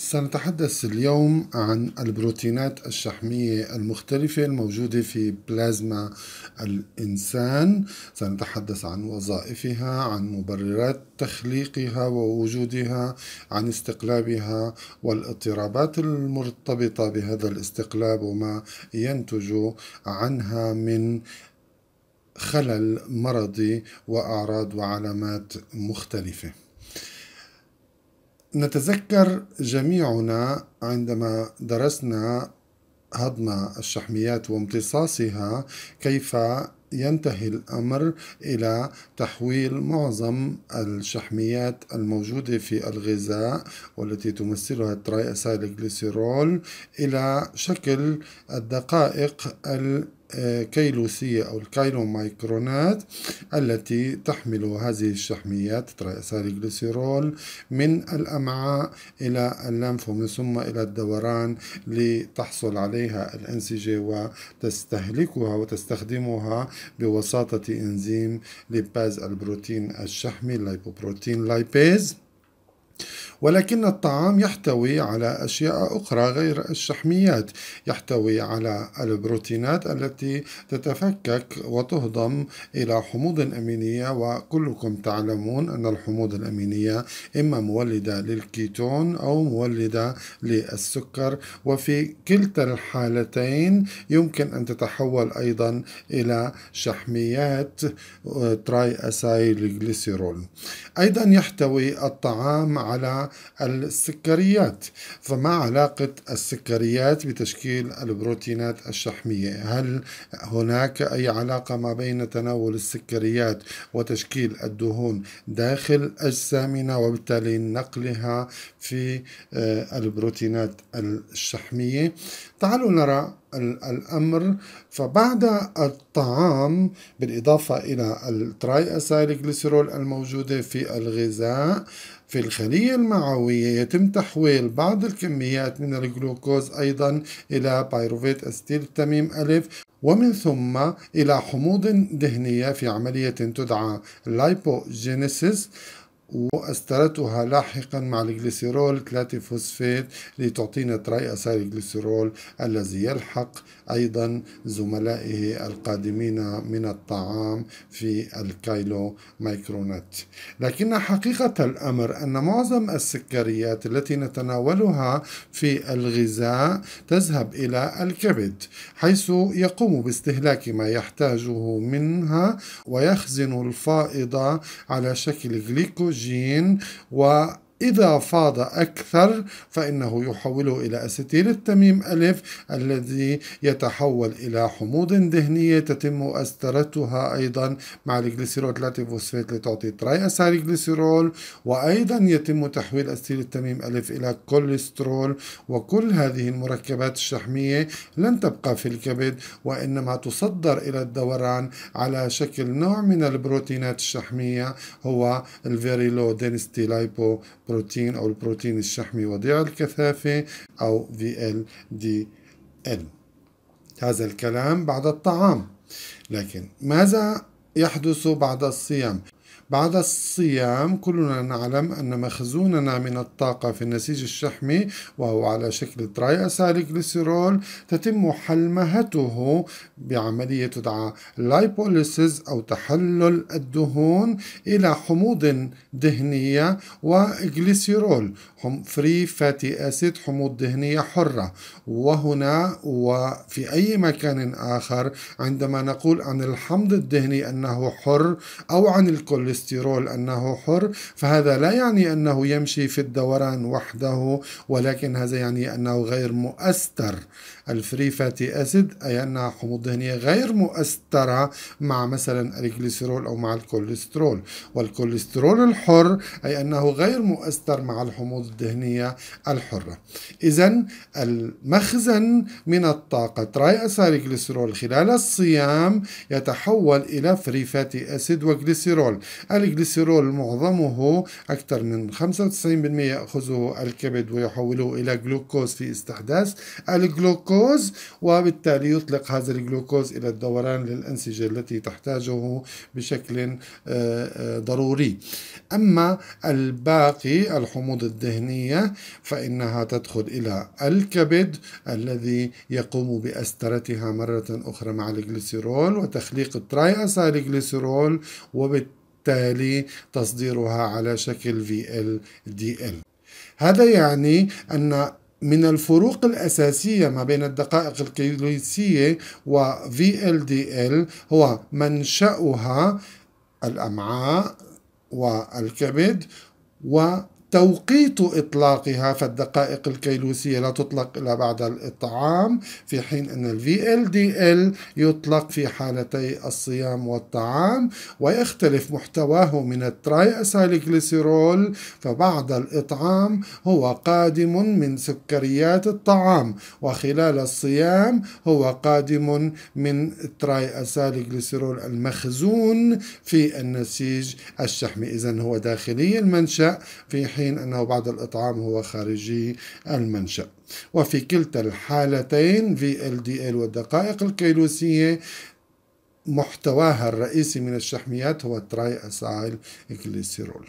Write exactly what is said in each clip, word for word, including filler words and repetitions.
سنتحدث اليوم عن البروتينات الشحمية المختلفة الموجودة في بلازما الإنسان. سنتحدث عن وظائفها، عن مبررات تخليقها ووجودها، عن استقلابها والاضطرابات المرتبطة بهذا الاستقلاب وما ينتج عنها من خلل مرضي وأعراض وعلامات مختلفة. نتذكر جميعنا عندما درسنا هضم الشحميات وامتصاصها كيف ينتهي الأمر إلى تحويل معظم الشحميات الموجودة في الغذاء والتي تمثلها التراي أسايل جليسيرول إلى شكل الدقائق الكيلوسية أو الكيلومايكرونات التي تحمل هذه الشحميات تراي أسايل جليسيرول من الأمعاء إلى الليمف ومن ثم إلى الدوران لتحصل عليها الأنسجة وتستهلكها وتستخدمها بواسطة إنزيم ليباز البروتين الشحمي الليبوبروتين لايبيز. ولكن الطعام يحتوي على أشياء أخرى غير الشحميات، يحتوي على البروتينات التي تتفكك وتهضم إلى حموض أمينية، وكلكم تعلمون أن الحموض الأمينية إما مولدة للكيتون أو مولدة للسكر، وفي كلتا الحالتين يمكن أن تتحول أيضا إلى شحميات تراي أسايل جليسيرول. أيضا يحتوي الطعام على السكريات، فما علاقة السكريات بتشكيل البروتينات الشحمية؟ هل هناك أي علاقة ما بين تناول السكريات وتشكيل الدهون داخل أجسامنا وبالتالي نقلها في البروتينات الشحمية؟ تعالوا نرى الأمر. فبعد الطعام بالإضافة إلى التراي أسايل جليسيرول الموجودة في الغذاء، في الخلية المعوية يتم تحويل بعض الكميات من الجلوكوز أيضا إلى بايروفيت أستيل التميم ألف، ومن ثم إلى حموض دهنية في عملية تدعى لايبوجينيسيس، وأسترتها لاحقا مع الجليسيرول ثلاثة فوسفات لتعطينا تراي أسايل جليسيرول الذي يلحق أيضا زملائه القادمين من الطعام في الكيلو مايكرونات. لكن حقيقة الأمر أن معظم السكريات التي نتناولها في الغذاء تذهب إلى الكبد، حيث يقوم باستهلاك ما يحتاجه منها ويخزن الفائض على شكل جليكوجين، وإذا فاض أكثر فإنه يحوله إلى أسيتيل التميم ألف الذي يتحول إلى حموض دهنية تتم أسترتها أيضا مع الجليسيرول ثلاثة فوسفات لتعطي تراي أسايل جليسيرول، وأيضا يتم تحويل أسيتيل التميم ألف إلى كوليسترول. وكل هذه المركبات الشحمية لن تبقى في الكبد وإنما تصدر إلى الدوران على شكل نوع من البروتينات الشحمية هو الفيري لو دينستي لايبو بروتين أو البروتين الشحمي وضيع الكثافة أو في إل دي إل. هذا الكلام بعد الطعام. لكن ماذا يحدث بعد الصيام؟ بعد الصيام كلنا نعلم أن مخزوننا من الطاقة في النسيج الشحمي وهو على شكل تراي أسايل جليسيرول تتم حلمهته بعملية تدعى لايبوليسيز أو تحلل الدهون إلى حموض دهنية وجليسيرول فري فاتي أسيد، حموض دهنية حرة. وهنا وفي أي مكان آخر عندما نقول عن الحمض الدهني أنه حر أو عن الكوليسترول أنه حر، فهذا لا يعني أنه يمشي في الدوران وحده، ولكن هذا يعني أنه غير مؤستر. الفري فاتي أسيد أي أنها حموض دهنية غير مؤسترة مع مثلا الجليسيرول أو مع الكوليسترول، والكوليسترول الحر أي أنه غير مؤستر مع الحموض الدهنية الحرة. إذن المخزن من الطاقة تراي أسايل جليسيرول خلال الصيام يتحول إلى فري فاتي أسيد وجليسيرول. الجليسيرول معظمه أكثر من خمسة وتسعين بالمئة يأخذه الكبد ويحوله إلى جلوكوز في استحداث الجلوكوز، وبالتالي يطلق هذا الجلوكوز إلى الدوران للأنسجة التي تحتاجه بشكل ضروري. أما الباقي الحموض الدهنية فإنها تدخل إلى الكبد الذي يقوم بأسترتها مرة أخرى مع الجليسيرول وتخليق التراي أسايل جليسيرول، وبالتالي تصديرها على شكل في إل دي إل. هذا يعني أن من الفروق الأساسية ما بين الدقائق الكيلوسية و في إل دي إل هو منشأها الأمعاء والكبد وتوقيت إطلاقها، فالدقائق الكيلوسية لا تطلق إلا بعد الإطعام، في حين أن ال في إل دي إل يطلق في حالتي الصيام والطعام، ويختلف محتواه من التراي أسايل جليسيرول، فبعد الإطعام هو قادم من سكريات الطعام، وخلال الصيام هو قادم من التراي أسايل جليسيرول المخزون في النسيج الشحمي. إذن هو داخلي المنشأ في حين أنه بعد الإطعام هو خارجي المنشأ. وفي كلتا الحالتين في إل دي إل والدقائق الكيلوسية محتواها الرئيسي من الشحميات هو التراي أسايل جليسيرول.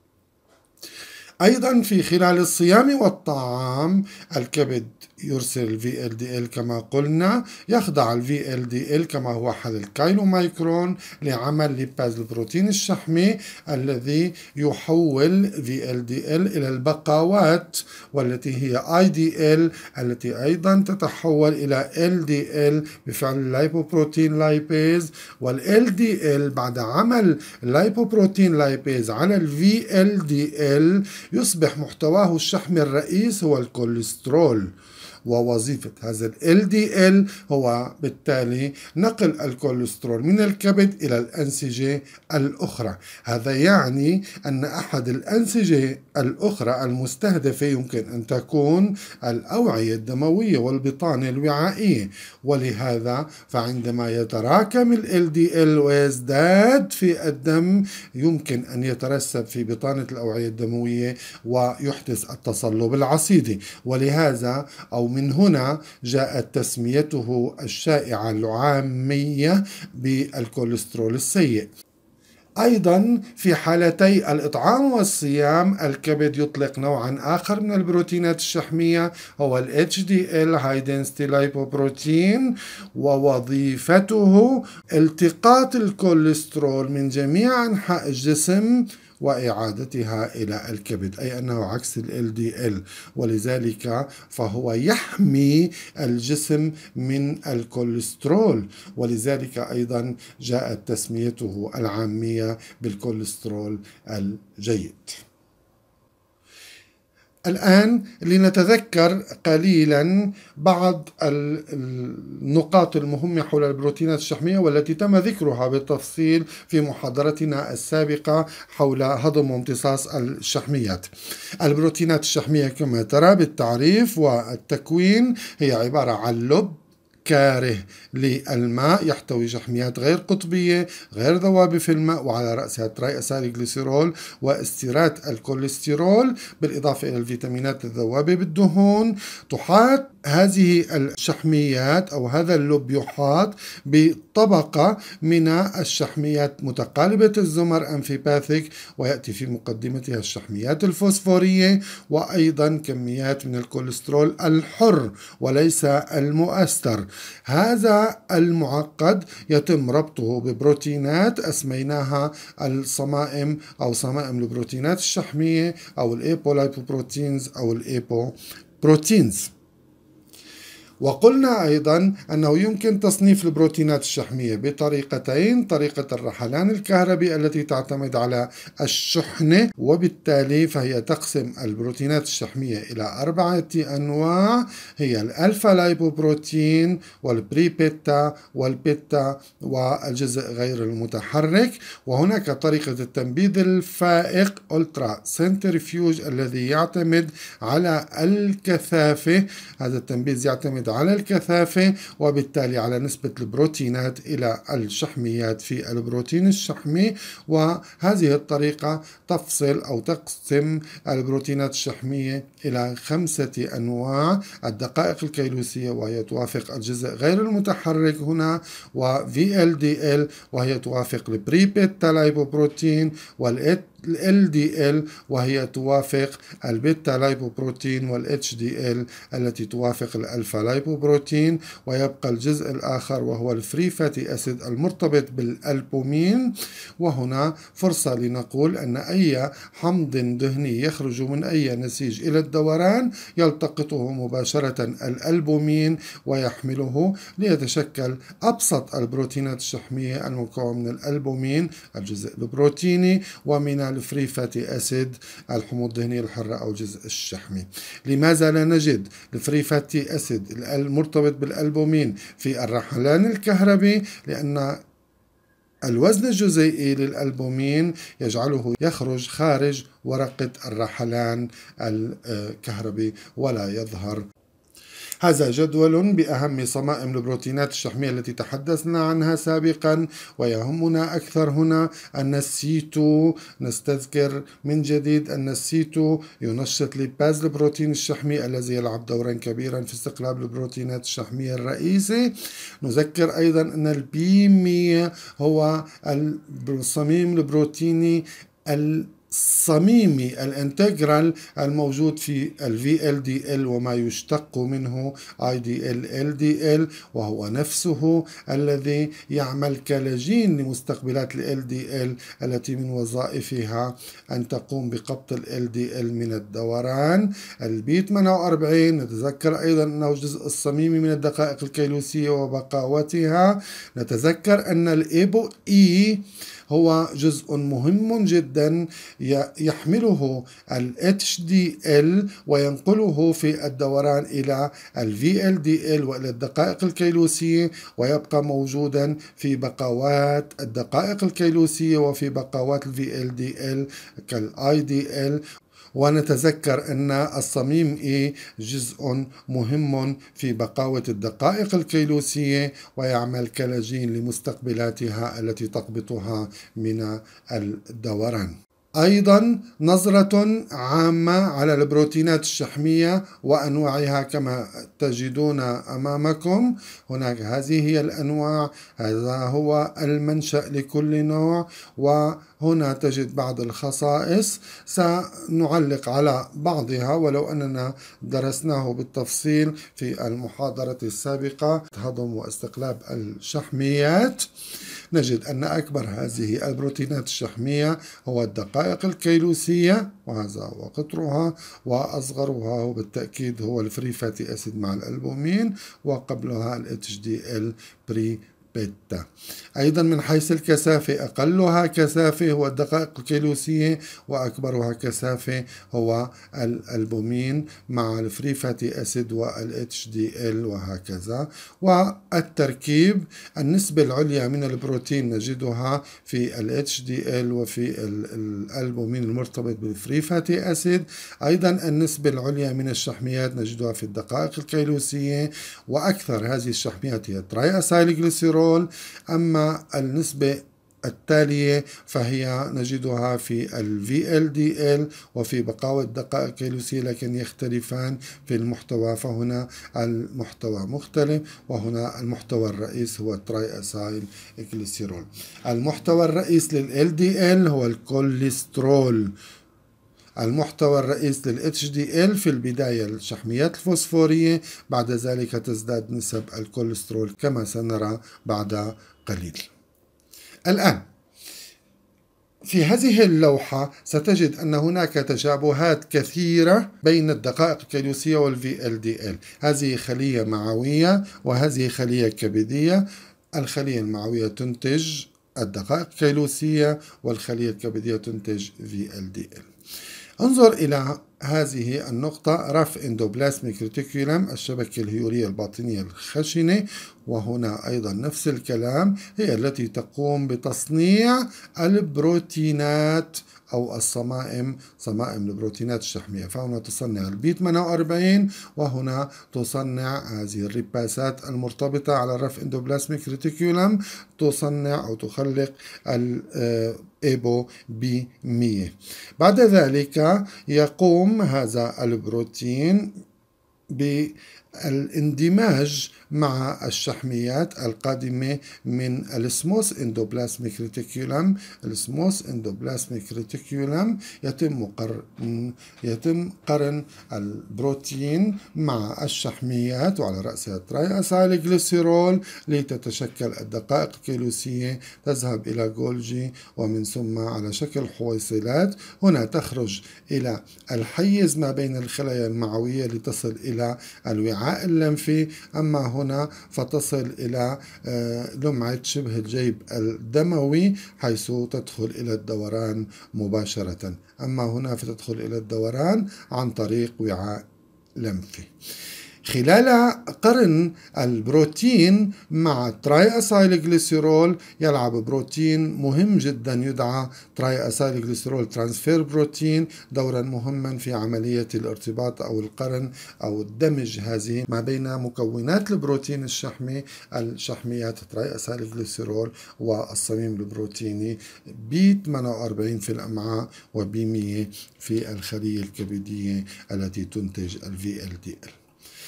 أيضا في خلال الصيام والطعام الكبد يرسل ال في إل دي إل كما قلنا، يخضع ال في إل دي إل كما هو حل الكيلو مايكرون لعمل ليباز البروتين الشحمي الذي يحول في إل دي إل إلى البقاوات، والتي هي آي دي إل التي أيضا تتحول إلى إل دي إل بفعل اللايبوبروتين لايبيز، وال إل دي إل بعد عمل اللايبوبروتين لايبيز على ال في إل دي إل يصبح محتواه الشحمي الرئيس هو الكوليسترول، ووظيفة هذا ال إل دي إل هو بالتالي نقل الكوليسترول من الكبد إلى الأنسجة الأخرى. هذا يعني أن أحد الأنسجة الأخرى المستهدفة يمكن أن تكون الأوعية الدموية والبطانة الوعائية، ولهذا فعندما يتراكم ال إل دي إل ويزداد في الدم يمكن أن يترسب في بطانة الأوعية الدموية ويحدث التصلب العصيدي، ولهذا أو من هنا جاءت تسميته الشائعة العامية بالكوليسترول السيء. أيضا في حالتي الإطعام والصيام الكبد يطلق نوعا آخر من البروتينات الشحمية هو ال إتش دي إل High Density Lipoprotein، ووظيفته التقاط الكوليسترول من جميع أنحاء الجسم وإعادتها إلى الكبد، أي أنه عكس ال إل دي إل، ولذلك فهو يحمي الجسم من الكوليسترول، ولذلك أيضا جاءت تسميته العامية بالكوليسترول الجيد. الآن لنتذكر قليلا بعض النقاط المهمة حول البروتينات الشحمية والتي تم ذكرها بالتفصيل في محاضرتنا السابقة حول هضم وامتصاص الشحميات. البروتينات الشحمية كما ترى بالتعريف والتكوين هي عبارة عن لب كاره للماء يحتوي شحميات غير قطبية غير ذوابة في الماء، وعلى رأسها تراي أسايل جليسيرول واستيرات الكوليسترول بالإضافة إلى الفيتامينات الذوابة بالدهون. تحاط هذه الشحميات أو هذا اللب يحاط بطبقة من الشحميات متقالبة الزمر أمفيباثيك، ويأتي في مقدمتها الشحميات الفوسفورية، وأيضا كميات من الكوليسترول الحر وليس المؤستر. هذا المعقد يتم ربطه ببروتينات أسميناها الصمائم أو صمائم البروتينات الشحمية أو الإيبولايبوبروتينز أو الإيبوبروتينز. وقلنا أيضا أنه يمكن تصنيف البروتينات الشحمية بطريقتين: طريقة الرحلان الكهربي التي تعتمد على الشحنة، وبالتالي فهي تقسم البروتينات الشحمية إلى أربعة أنواع، هي الألفا لايبوبروتين والبري بيتا والبيتا والجزء غير المتحرك. وهناك طريقة التنبيذ الفائق ألترا سنترفيوج الذي يعتمد على الكثافة، هذا التنبيذ يعتمد على الكثافة وبالتالي على نسبة البروتينات إلى الشحميات في البروتين الشحمي، وهذه الطريقة تفصل أو تقسم البروتينات الشحمية إلى خمسة أنواع: الدقائق الكيلوسية وهي توافق الجزء غير المتحرك هنا، و في إل دي إل وهي توافق البري بيتا لايبوبروتين، وال ال دي ال وهي توافق البيتا لايبوبروتين، وال اتش دي ال التي توافق الألفا لايبوبروتين. ويبقى الجزء الآخر وهو الفري فاتي أسيد المرتبط بالألبومين. وهنا فرصة لنقول أن أي حمض دهني يخرج من أي نسيج إلى الدوران يلتقطه مباشرة الألبومين ويحمله ليتشكل أبسط البروتينات الشحمية المكونة من الألبومين الجزء البروتيني ومن الفري فاتي أسيد الحموض الدهنية الحرة أو الجزء الشحمي. لماذا لا نجد الفري فاتي أسيد المرتبط بالألبومين في الرحلان الكهربي؟ لأن الوزن الجزيئي للألبومين يجعله يخرج خارج ورقة الرحلان الكهربي ولا يظهر. هذا جدول بأهم صمائم البروتينات الشحمية التي تحدثنا عنها سابقا، ويهمنا أكثر هنا أن السيتو، نستذكر من جديد أن السيتو ينشط ليباز البروتين الشحمي الذي يلعب دورا كبيرا في استقلاب البروتينات الشحمية الرئيسي. نذكر أيضا أن البي مية هو الصميم البروتيني الصميمي الانتجرال الموجود في ال في إل دي إل وما يشتق منه آي دي إل إل دي إل، وهو نفسه الذي يعمل كلاجين لمستقبلات ال إل دي إل التي من وظائفها أن تقوم بقبض ال إل دي إل من الدوران. البي ثمانية وأربعين نتذكر أيضا أنه الجزء الصميمي من الدقائق الكيلوسية وبقاوتها. نتذكر أن الإيبو إي هو جزء مهم جدا يحمله ال اتش دي إل وينقله في الدوران إلى ال في إل دي إل وإلى الدقائق الكيلوسية، ويبقى موجودا في بقاوات الدقائق الكيلوسية وفي بقاوات ال في إل دي إل كال آي دي إل. ونتذكر أن الصميم إي جزء مهم في بقاوة الدقائق الكيلوسية ويعمل كلاجين لمستقبلاتها التي تقبطها من الدوران. أيضا نظرة عامة على البروتينات الشحمية وأنواعها كما تجدون أمامكم. هناك هذه هي الأنواع، هذا هو المنشأ لكل نوع، وهنا تجد بعض الخصائص سنعلق على بعضها ولو أننا درسناه بالتفصيل في المحاضرة السابقة هضم واستقلاب الشحميات. نجد أن أكبر هذه البروتينات الشحمية هو الدقائق الكيلوسية وهذا هو قطرها، وأصغرها وبالتأكيد هو الفري فاتي أسيد مع الألبومين، وقبلها ال اتش دي إل بري بيتا. أيضا من حيث الكثافة أقلها كثافة هو الدقائق الكيلوسية وأكبرها كثافة هو الألبومين مع الفري فاتي أسيد وال اتش دي إل وهكذا. والتركيب النسبة العليا من البروتين نجدها في ال اتش دي إل وفي الألبومين المرتبط بالفري فاتي أسيد. أيضا النسبة العليا من الشحميات نجدها في الدقائق الكيلوسية، وأكثر هذه الشحميات هي تراي أسايل جليسيرول. أما النسبة التالية فهي نجدها في ال في إل دي إل وفي بقاوة الدقائق الكيلوسية، لكن يختلفان في المحتوى، فهنا المحتوى مختلف وهنا المحتوى الرئيس هو تراي أسايل جليسيرول. المحتوى الرئيس لل إل دي إل هو الكوليسترول. المحتوى الرئيس لل اتش دي إل في البداية الشحميات الفوسفورية، بعد ذلك تزداد نسب الكوليسترول كما سنرى بعد قليل. الآن في هذه اللوحة ستجد أن هناك تشابهات كثيرة بين الدقائق الكيلوسية وال في إل دي إل. هذه خلية معوية وهذه خلية كبدية. الخلية المعوية تنتج الدقائق الكيلوسية والخلية الكبدية تنتج في إل دي إل. انظر إلى هذه النقطة رف اندوبلازميك ريتيكولم، الشبكة الهيولية الباطنية الخشنة، وهنا أيضا نفس الكلام، هي التي تقوم بتصنيع البروتينات أو الصمائم، صمائم البروتينات الشحمية. فهنا تصنع البي ثمانية وأربعين، وهنا تصنع هذه الرباسات المرتبطة على الرف اندوبلازميك ريتيكولم، تصنع أو تخلق الإيبو بي مية. بعد ذلك يقوم هذا البروتين بالاندماج مع الشحميات القادمة من السموث اندوبلازميك ريتيكولم. السموث اندوبلازميك ريتيكولم يتم قرن يتم قرن البروتين مع الشحميات، وعلى رأسها تراي أسايل جليسيرول، لتتشكل الدقائق الكيلوسية، تذهب إلى جولجي ومن ثم على شكل حويصلات. هنا تخرج إلى الحيز ما بين الخلايا المعوية لتصل إلى الوعاء اللمفي. أما هنا فتصل إلى لمعة شبه الجيب الدموي، حيث تدخل إلى الدوران مباشرة. أما هنا فتدخل إلى الدوران عن طريق وعاء لمفي. خلال قرن البروتين مع تراي أسايل جليسيرول يلعب بروتين مهم جدا يدعى تراي أسايل جليسيرول ترانسفير بروتين دورا مهما في عملية الارتباط أو القرن أو الدمج هذه ما بين مكونات البروتين الشحمي، الشحميات تراي أسايل جليسيرول والصميم البروتيني بي ثمانية وأربعين في الأمعاء وبي مية في الخلية الكبدية التي تنتج ال في إل دي إل.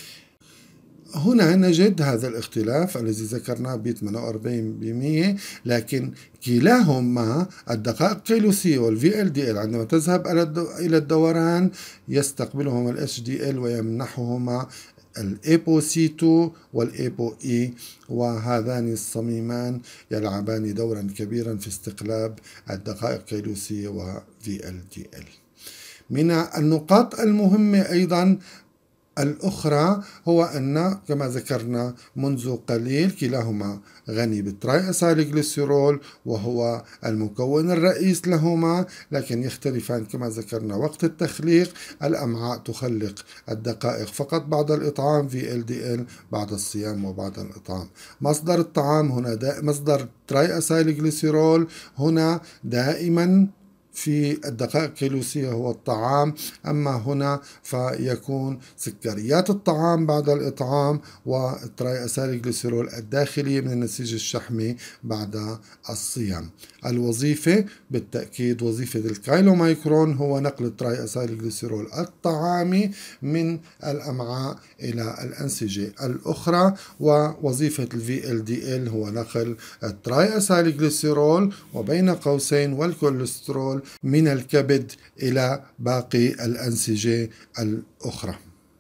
هنا نجد هذا الاختلاف الذي ذكرناه ب ثمانية وأربعين بالمئة، لكن كلاهما الدقائق الكيلوسية والفي ال دي ال عندما تذهب إلى الدوران يستقبلهما ال اتش دي ال ويمنحهما الايبو سي اثنين والايبو اي، وهذان الصميمان يلعبان دورا كبيرا في استقلاب الدقائق الكيلوسية وفي ال دي ال. من النقاط المهمة أيضا الأخرى هو أن كما ذكرنا منذ قليل كلاهما غني بالتراي أسايل جليسيرول وهو المكون الرئيس لهما، لكن يختلفان كما ذكرنا وقت التخليق. الأمعاء تخلق الدقائق فقط بعد الإطعام، في إل دي إل بعد الصيام وبعد الإطعام. مصدر الطعام هنا مصدر تراي أسايل جليسيرول هنا دائما في الدقائق الكيلوسية هو الطعام، أما هنا فيكون سكريات الطعام بعد الإطعام والتراي أسايل جليسيرول الداخلية من النسيج الشحمي بعد الصيام. الوظيفة بالتأكيد وظيفة الكايلومايكرون هو نقل التراي أسايل جليسيرول الطعامي من الأمعاء إلى الأنسجة الأخرى، ووظيفة ال في إل دي إل هو نقل التراي أسايل جليسيرول وبين قوسين والكوليسترول من الكبد إلى باقي الأنسجة الأخرى.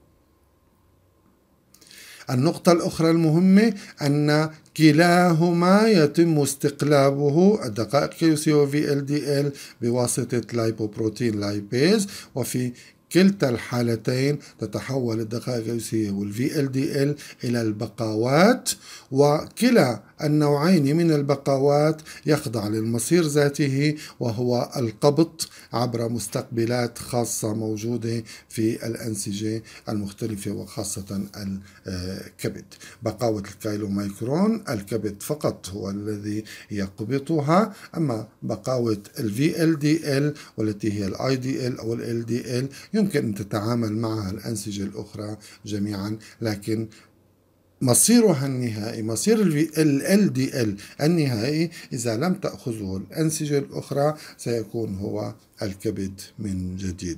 النقطة الأخرى المهمة أن كلاهما يتم استقلابه الدقائق الكيلوسية وفي إل دي إل بواسطة لايبوبروتين لايبيز، وفي كلتا الحالتين تتحول الدقائق الكيلوسية والفي إل دي إل إلى البقاوات، وكلا النوعين من البقاوات يخضع للمصير ذاته وهو القبط عبر مستقبلات خاصة موجودة في الأنسجة المختلفة وخاصة الكبد. بقاوة الكايلومايكرون الكبد فقط هو الذي يقبطها، أما بقاوة ال في إل دي إل والتي هي ال آي دي إل أو ال إل دي إل يمكن أن تتعامل معها الأنسجة الأخرى جميعا، لكن مصيرها النهائي مصير ال إل دي إل النهائي إذا لم تأخذه الأنسجة الأخرى سيكون هو الكبد من جديد.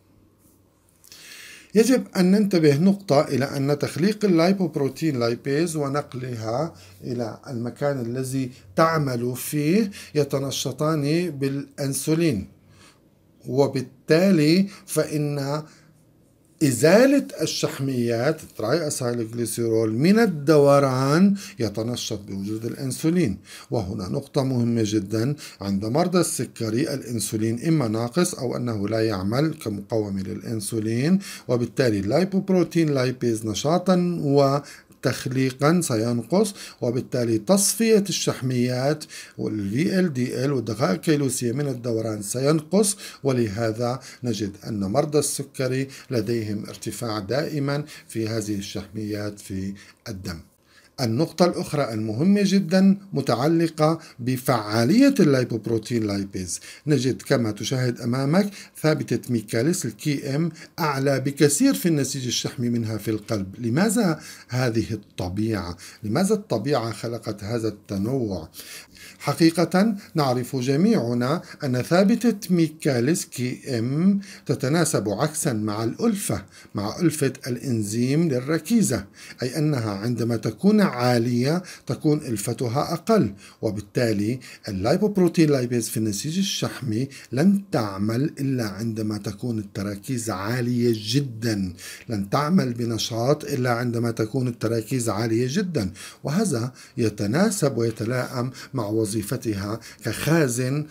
يجب أن ننتبه نقطة إلى أن تخليق اللايبوبروتين لايبيز ونقلها إلى المكان الذي تعمل فيه يتنشطان بالأنسولين، وبالتالي فإن إزالة الشحميات تراي أسايل جليسيرول من الدوران يتنشط بوجود الأنسولين. وهنا نقطة مهمة جدا، عند مرضى السكري الأنسولين إما ناقص أو أنه لا يعمل كمقاومة للأنسولين، وبالتالي اللايبوبروتين لايبيز نشاطا و تخليقا سينقص، وبالتالي تصفية الشحميات والفي ال دي ال والدقائق الكيلوسية من الدوران سينقص، ولهذا نجد أن مرضى السكري لديهم ارتفاع دائما في هذه الشحميات في الدم. النقطة الأخرى المهمة جدا متعلقة بفعالية اللايبوبروتين لايبيز. نجد كما تشاهد أمامك ثابتة ميكاليس الكي ام أعلى بكثير في النسيج الشحمي منها في القلب. لماذا هذه الطبيعة؟ لماذا الطبيعة خلقت هذا التنوع؟ حقيقة نعرف جميعنا أن ثابتة ميكاليس كي ام تتناسب عكسا مع الألفة مع ألفة الإنزيم للركيزة، أي أنها عندما تكون عالية تكون ألفتها أقل، وبالتالي اللايبوبروتين لايبيز في النسيج الشحمي لن تعمل إلا عندما تكون التراكيز عالية جدا، لن تعمل بنشاط إلا عندما تكون التراكيز عالية جدا، وهذا يتناسب ويتلائم مع وظيفتها كخازن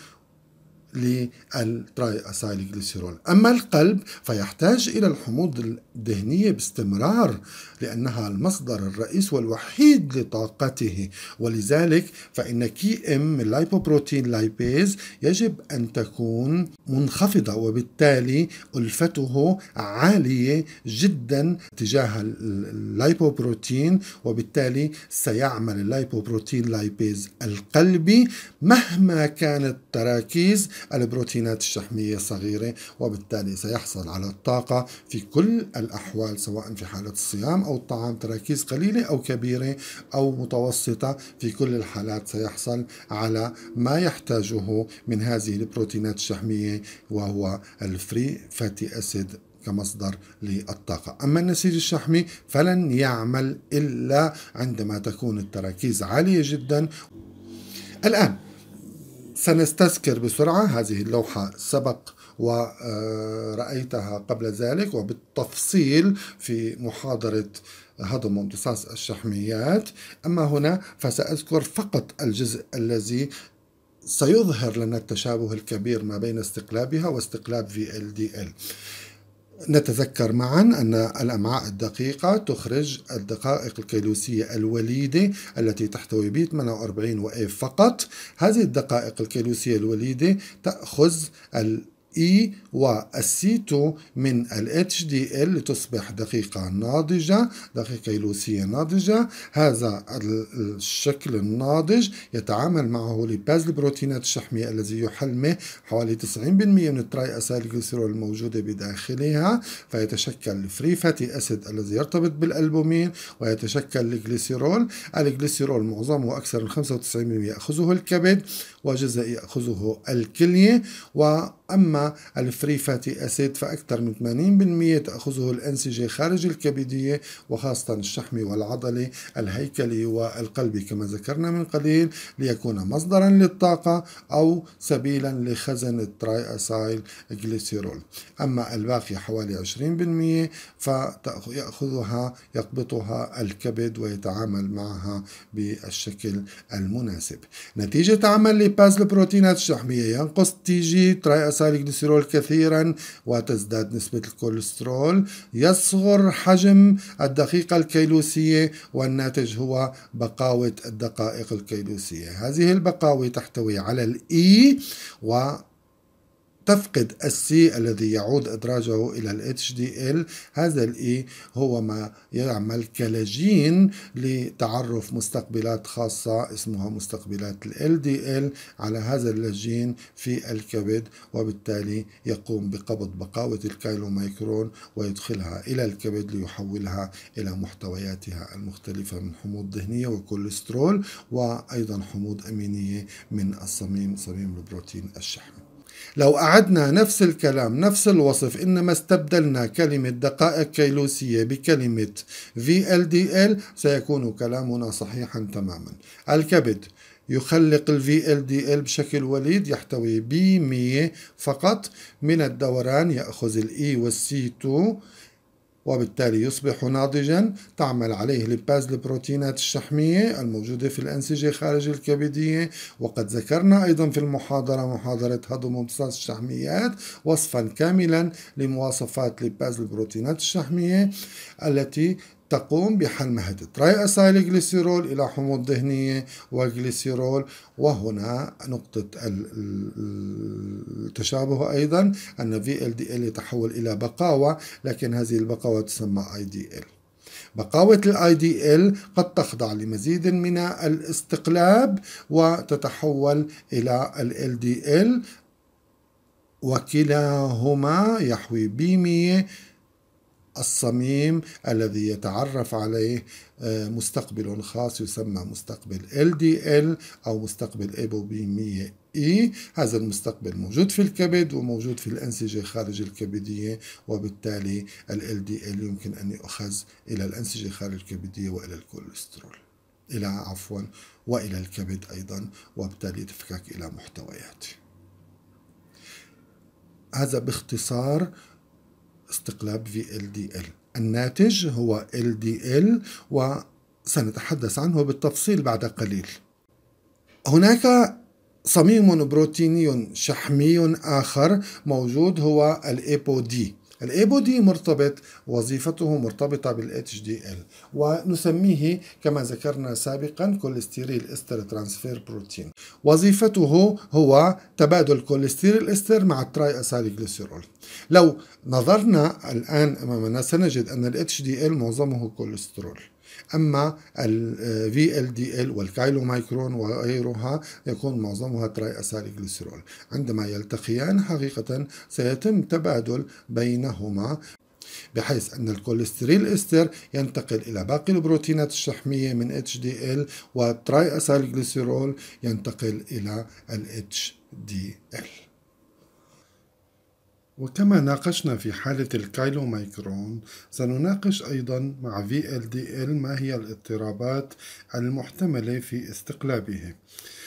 للتراي أسايل جليسيرول. أما القلب فيحتاج إلى الحموض الدهنية باستمرار لأنها المصدر الرئيس والوحيد لطاقته، ولذلك فإن كي ام اللايبوبروتين لايبيز يجب أن تكون منخفضة، وبالتالي ألفته عالية جدا تجاه اللايبوبروتين، وبالتالي سيعمل اللايبوبروتين لايبيز القلبي مهما كانت تراكيز البروتينات الشحمية صغيرة، وبالتالي سيحصل على الطاقة في كل الأحوال، سواء في حالة الصيام أو الطعام تراكيز قليلة أو كبيرة أو متوسطة. في كل الحالات سيحصل على ما يحتاجه من هذه البروتينات الشحمية وهو الفري فاتي أسيد كمصدر للطاقة. أما النسيج الشحمي فلن يعمل إلا عندما تكون التراكيز عالية جدا. الآن سنستذكر بسرعة هذه اللوحة سبق ورأيتها قبل ذلك وبالتفصيل في محاضرة هضم وامتصاص الشحميات، أما هنا فسأذكر فقط الجزء الذي سيظهر لنا التشابه الكبير ما بين استقلابها واستقلاب في ال دي ال. نتذكر معا أن الأمعاء الدقيقة تخرج الدقائق الكيلوسية الوليدة التي تحتوي ب ثمانية وأربعين وإف فقط. هذه الدقائق الكيلوسية الوليدة تأخذ ال E والسي اثنين من ال اتش دي ال لتصبح دقيقة ناضجة، دقيقة كيلوسية ناضجة. هذا الشكل الناضج يتعامل معه ليباز البروتينات الشحمية الذي يحلمه حوالي تسعين بالمئة من التراي أسايل جليسيرول الموجودة بداخلها، فيتشكل الفري فاتي أسيد الذي يرتبط بالألبومين ويتشكل الجليسيرول. الجليسيرول معظمه أكثر من خمسة وتسعين بالمئة يأخذه الكبد وجزء يأخذه الكلية، وأما الفري فاتي أسيد فأكثر من ثمانين بالمئة تأخذه الأنسجة خارج الكبدية وخاصة الشحمي والعضلي الهيكلي والقلبي كما ذكرنا من قليل، ليكون مصدرا للطاقة أو سبيلا لخزن التراي أسايل جليسيرول. أما الباقي حوالي عشرين بالمئة فيأخذها يقبطها الكبد ويتعامل معها بالشكل المناسب. نتيجة عمل ليباز البروتينات الشحمية ينقص تي جي تراي أسايل جليسيرول كثيرا وتزداد نسبة الكوليسترول، يصغر حجم الدقيقة الكيلوسية والناتج هو بقاوة الدقائق الكيلوسية. هذه البقاوة تحتوي على الإي و تفقد السي الذي يعود إدراجه إلى ال اتش دي ال. هذا الإي هو ما يعمل كلاجين لتعرف مستقبلات خاصة اسمها مستقبلات ال إل دي إل على هذا اللاجين في الكبد، وبالتالي يقوم بقبض بقاوة الكيلوميكرون ويدخلها إلى الكبد ليحولها إلى محتوياتها المختلفة من حموض دهنية وكوليسترول وأيضا حموض أمينية من الصميم صميم البروتين الشحمي. لو أعدنا نفس الكلام نفس الوصف إنما استبدلنا كلمة دقائق كيلوسية بكلمة في إل دي إل سيكون كلامنا صحيحا تماما. الكبد يخلق ال في إل دي إل بشكل وليد يحتوي ب مئة فقط من الدوران، يأخذ ال E وال سي اثنين وبالتالي يصبح ناضجا. تعمل عليه ليباز البروتينات الشحمية الموجودة في الأنسجة خارج الكبدية، وقد ذكرنا أيضا في المحاضرة محاضرة هضم وامتصاص الشحميات وصفا كاملا لمواصفات ليباز البروتينات الشحمية التي تقوم بحل تراي أسايل جليسيرول إلى حموض دهنية وجليسيرول. وهنا نقطة التشابه أيضا أن في إل دي إل يتحول إلى بقاوة، لكن هذه البقاوة تسمى آي دي إل. بقاوة ال دي إل قد تخضع لمزيد من الاستقلاب وتتحول إلى ال دي إل، وكلاهما يحوي بيمية الصميم الذي يتعرف عليه مستقبل خاص يسمى مستقبل إل دي إل أو مستقبل إيبوبيمية إي. هذا المستقبل موجود في الكبد وموجود في الأنسجة خارج الكبدية، وبالتالي ال إل دي إل يمكن أن يؤخذ إلى الأنسجة خارج الكبدية وإلى الكوليسترول إلى عفوا وإلى الكبد أيضا، وبالتالي تفكك إلى محتويات. هذا باختصار استقلاب في إل دي إل. الناتج هو إل دي إل وسنتحدث عنه بالتفصيل بعد قليل. هناك صميم بروتيني شحمي آخر موجود هو الإيبودي. الإيبودي مرتبط وظيفته مرتبطة بالإتش دي إل، ونسميه كما ذكرنا سابقا كوليسترول إستر ترانسفير بروتين. وظيفته هو تبادل كوليسترول إستر مع التراي أسايل جليسيرول. لو نظرنا الآن أمامنا سنجد أن ال إتش دي إل معظمه كوليسترول، أما ال في إل دي إل والكايلومايكرون وغيرها يكون معظمها تراي أسايل جليسيرول. عندما يلتقيان حقيقة سيتم تبادل بينهما، بحيث أن الكوليسترول إستر ينتقل إلى باقي البروتينات الشحمية من إتش دي إل، والتراي أسايل جليسيرول ينتقل إلى ال إتش دي إل. وكما ناقشنا في حالة الكايلومايكرون سنناقش أيضا مع في إل دي إل ما هي الاضطرابات المحتملة في استقلابه.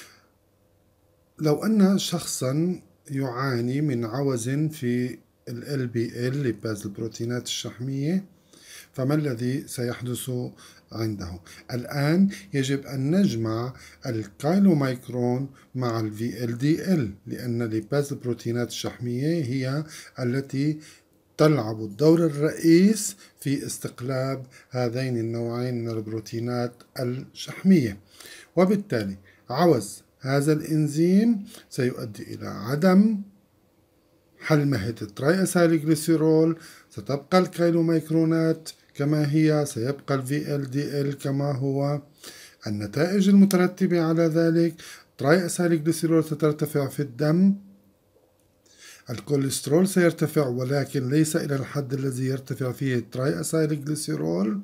لو أن شخصا يعاني من عوز في ال إل بي إل لباز البروتينات الشحمية، فما الذي سيحدث عنده؟ الآن يجب أن نجمع الكايلومايكرون مع ال في إل دي إل، لأن لباز البروتينات الشحمية هي التي تلعب الدور الرئيس في استقلاب هذين النوعين من البروتينات الشحمية. وبالتالي عوز هذا الإنزيم سيؤدي إلى عدم حل مهد التراي أسايل جليسيرول، ستبقى الكايلومايكرونات كما هي، سيبقى ال في إل دي إل كما هو. النتائج المترتبة على ذلك تراي أسايل جليسيرول سترتفع في الدم، الكوليسترول سيرتفع ولكن ليس إلى الحد الذي يرتفع فيه التراي أسايل جليسيرول.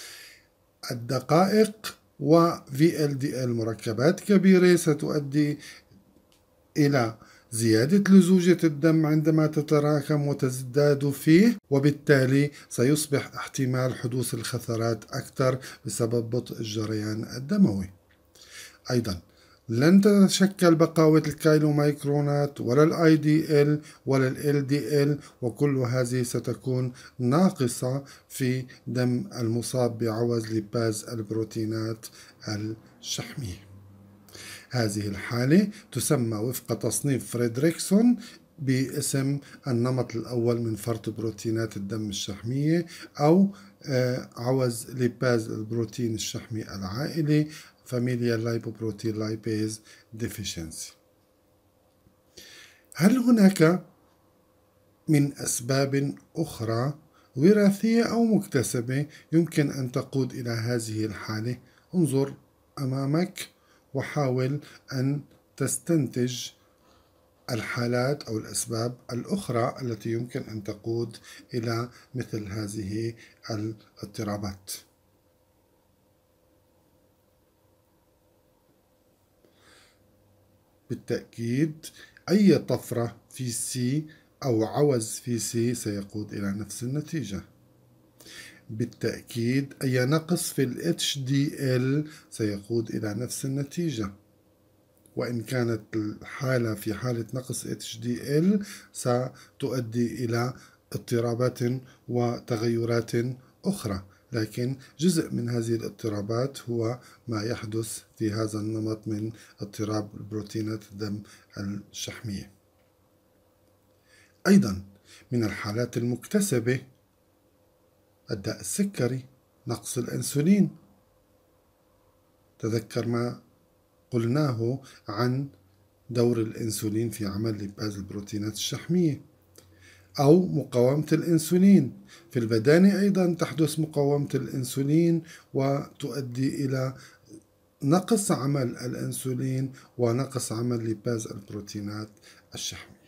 الدقائق و في إل دي إل مركبات كبيرة ستؤدي إلى زيادة لزوجة الدم عندما تتراكم وتزداد فيه، وبالتالي سيصبح احتمال حدوث الخثرات أكثر بسبب بطء الجريان الدموي. أيضا لن تتشكل بقاوة الكايلومايكرونات ولا الاي دي ال ولا ال دي ال، وكل هذه ستكون ناقصة في دم المصاب بعوز لباز البروتينات الشحمية. هذه الحالة تسمى وفق تصنيف فريدريكسون باسم النمط الأول من فرط بروتينات الدم الشحمية، أو عوز لباز البروتين الشحمي العائلي Familial Lipoprotein Lipase Deficiency. هل هناك من أسباب أخرى وراثية أو مكتسبة يمكن أن تقود إلى هذه الحالة؟ انظر أمامك وحاول أن تستنتج الحالات أو الأسباب الأخرى التي يمكن أن تقود إلى مثل هذه الاضطرابات. بالتأكيد أي طفرة في سي أو عوز في سي سيقود إلى نفس النتيجة. بالتأكيد أي نقص في ال إتش دي إل سيقود إلى نفس النتيجة، وإن كانت الحالة في حالة نقص إتش دي إل ستؤدي إلى اضطرابات وتغيرات أخرى، لكن جزء من هذه الاضطرابات هو ما يحدث في هذا النمط من اضطراب بروتينات الدم الشحمية. أيضا من الحالات المكتسبة الداء السكري نقص الأنسولين. تذكر ما قلناه عن دور الأنسولين في عمل ليباز البروتينات الشحمية. أو مقاومة الأنسولين في البدانة، أيضا تحدث مقاومة الأنسولين وتؤدي إلى نقص عمل الأنسولين ونقص عمل ليباز البروتينات الشحمية.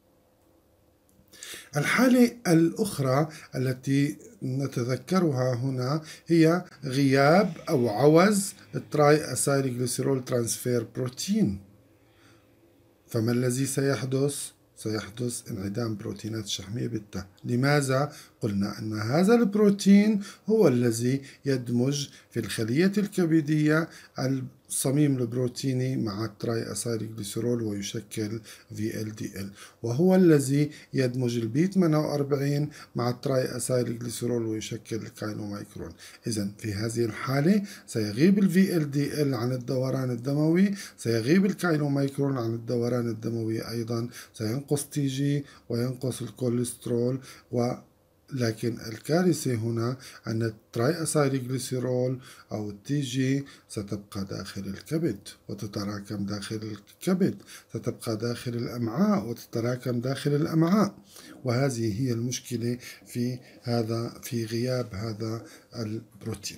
الحالة الأخرى التي نتذكرها هنا هي غياب أو عوز التراي أسايلجليسيرول ترانسفير بروتين. فما الذي سيحدث؟ سيحدث انعدام بروتينات الشحمية بالتالي. لماذا؟ قلنا أن هذا البروتين هو الذي يدمج في الخلية الكبدية الصميم البروتيني مع التراي أسايلجليسيرول ويشكل في إل دي إل، وهو الذي يدمج البي ثمانية وأربعين مع التراي أسايلجليسيرول ويشكل الكايلومايكرون. إذن في هذه الحالة سيغيب ال في إل دي إل عن الدوران الدموي، سيغيب الكايلومايكرون عن الدوران الدموي أيضا، سينقص تي جي وينقص الكوليسترول. و لكن الكارثة هنا أن التراي أسايلجليسيرول أو التي جي ستبقى داخل الكبد وتتراكم داخل الكبد، ستبقى داخل الأمعاء وتتراكم داخل الأمعاء، وهذه هي المشكلة في هذا في غياب هذا البروتين.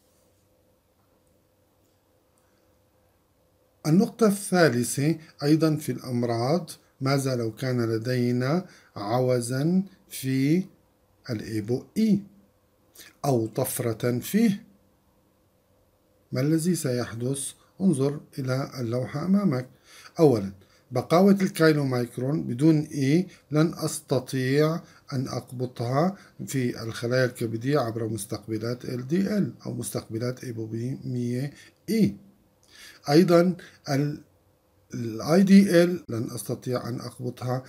النقطة الثالثة أيضا في الأمراض، ماذا لو كان لدينا عوزا في الإيبو إي أو طفرة فيه؟ ما الذي سيحدث؟ انظر إلى اللوحة أمامك. أولا، بقاوة الكايلومايكرون بدون إي لن أستطيع أن أقبضها في الخلايا الكبدية عبر مستقبلات إل دي إل أو مستقبلات إيبوبيمية إي. أيضا الآي دي إل لن أستطيع أن أقبضها.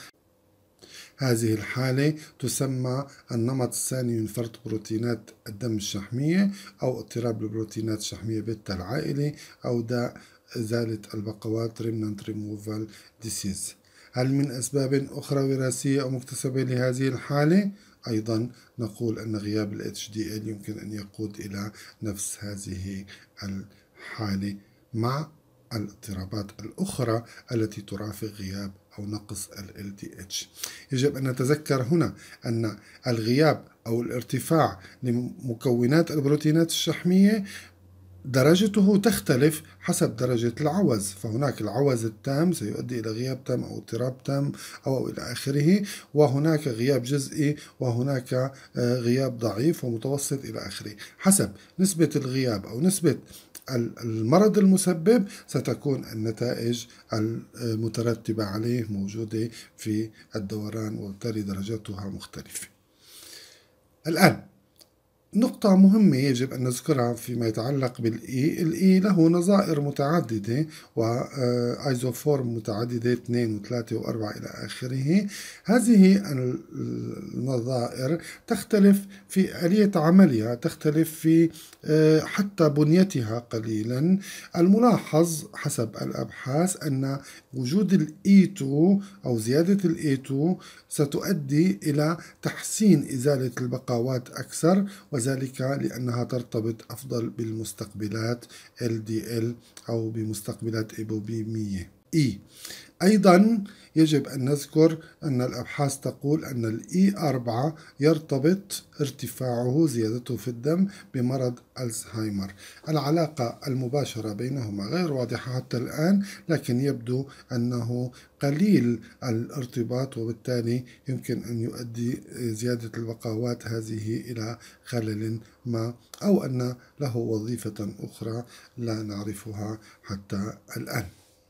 هذه الحالة تسمى النمط الثاني من فرط بروتينات الدم الشحمية أو اضطراب البروتينات الشحمية بيتا العائلي أو داء إزالة البقوات remnant removal disease. هل من أسباب أخرى وراثية أو مكتسبة لهذه الحالة؟ أيضا نقول أن غياب ال إتش دي إل يمكن أن يقود إلى نفس هذه الحالة مع الاضطرابات الأخرى التي ترافق غياب أو نقص ال إل دي إتش. يجب أن نتذكر هنا أن الغياب أو الارتفاع لمكونات البروتينات الشحمية درجته تختلف حسب درجة العوز، فهناك العوز التام سيؤدي إلى غياب تام أو اضطراب تام أو إلى آخره، وهناك غياب جزئي، وهناك غياب ضعيف ومتوسط إلى آخره. حسب نسبة الغياب أو نسبة المرض المسبب ستكون النتائج المترتبة عليه موجودة في الدوران وبالتالي درجاتها مختلفة. الآن نقطة مهمة يجب أن نذكرها فيما يتعلق بالإي. الإي له نظائر متعددة وآيزوفورم متعددة اثنين وثلاثة وأربعة إلى آخره. هذه النظائر تختلف في آلية عملها، تختلف في حتى بنيتها قليلا. الملاحظ حسب الأبحاث أن وجود الإي اثنين أو زيادة الإي اثنين ستؤدي إلى تحسين إزالة البقاوات أكثر، وذلك لأنها ترتبط أفضل بالمستقبلات إل دي إل أو بمستقبلات إيبوبيمية إي. أيضا يجب أن نذكر أن الأبحاث تقول أن الإي أربعة يرتبط ارتفاعه زيادته في الدم بمرض ألزهايمر. العلاقة المباشرة بينهما غير واضحة حتى الآن، لكن يبدو أنه قليل الارتباط، وبالتالي يمكن أن يؤدي زيادة البقاوات هذه إلى خلل ما، أو أن له وظيفة أخرى لا نعرفها حتى الآن.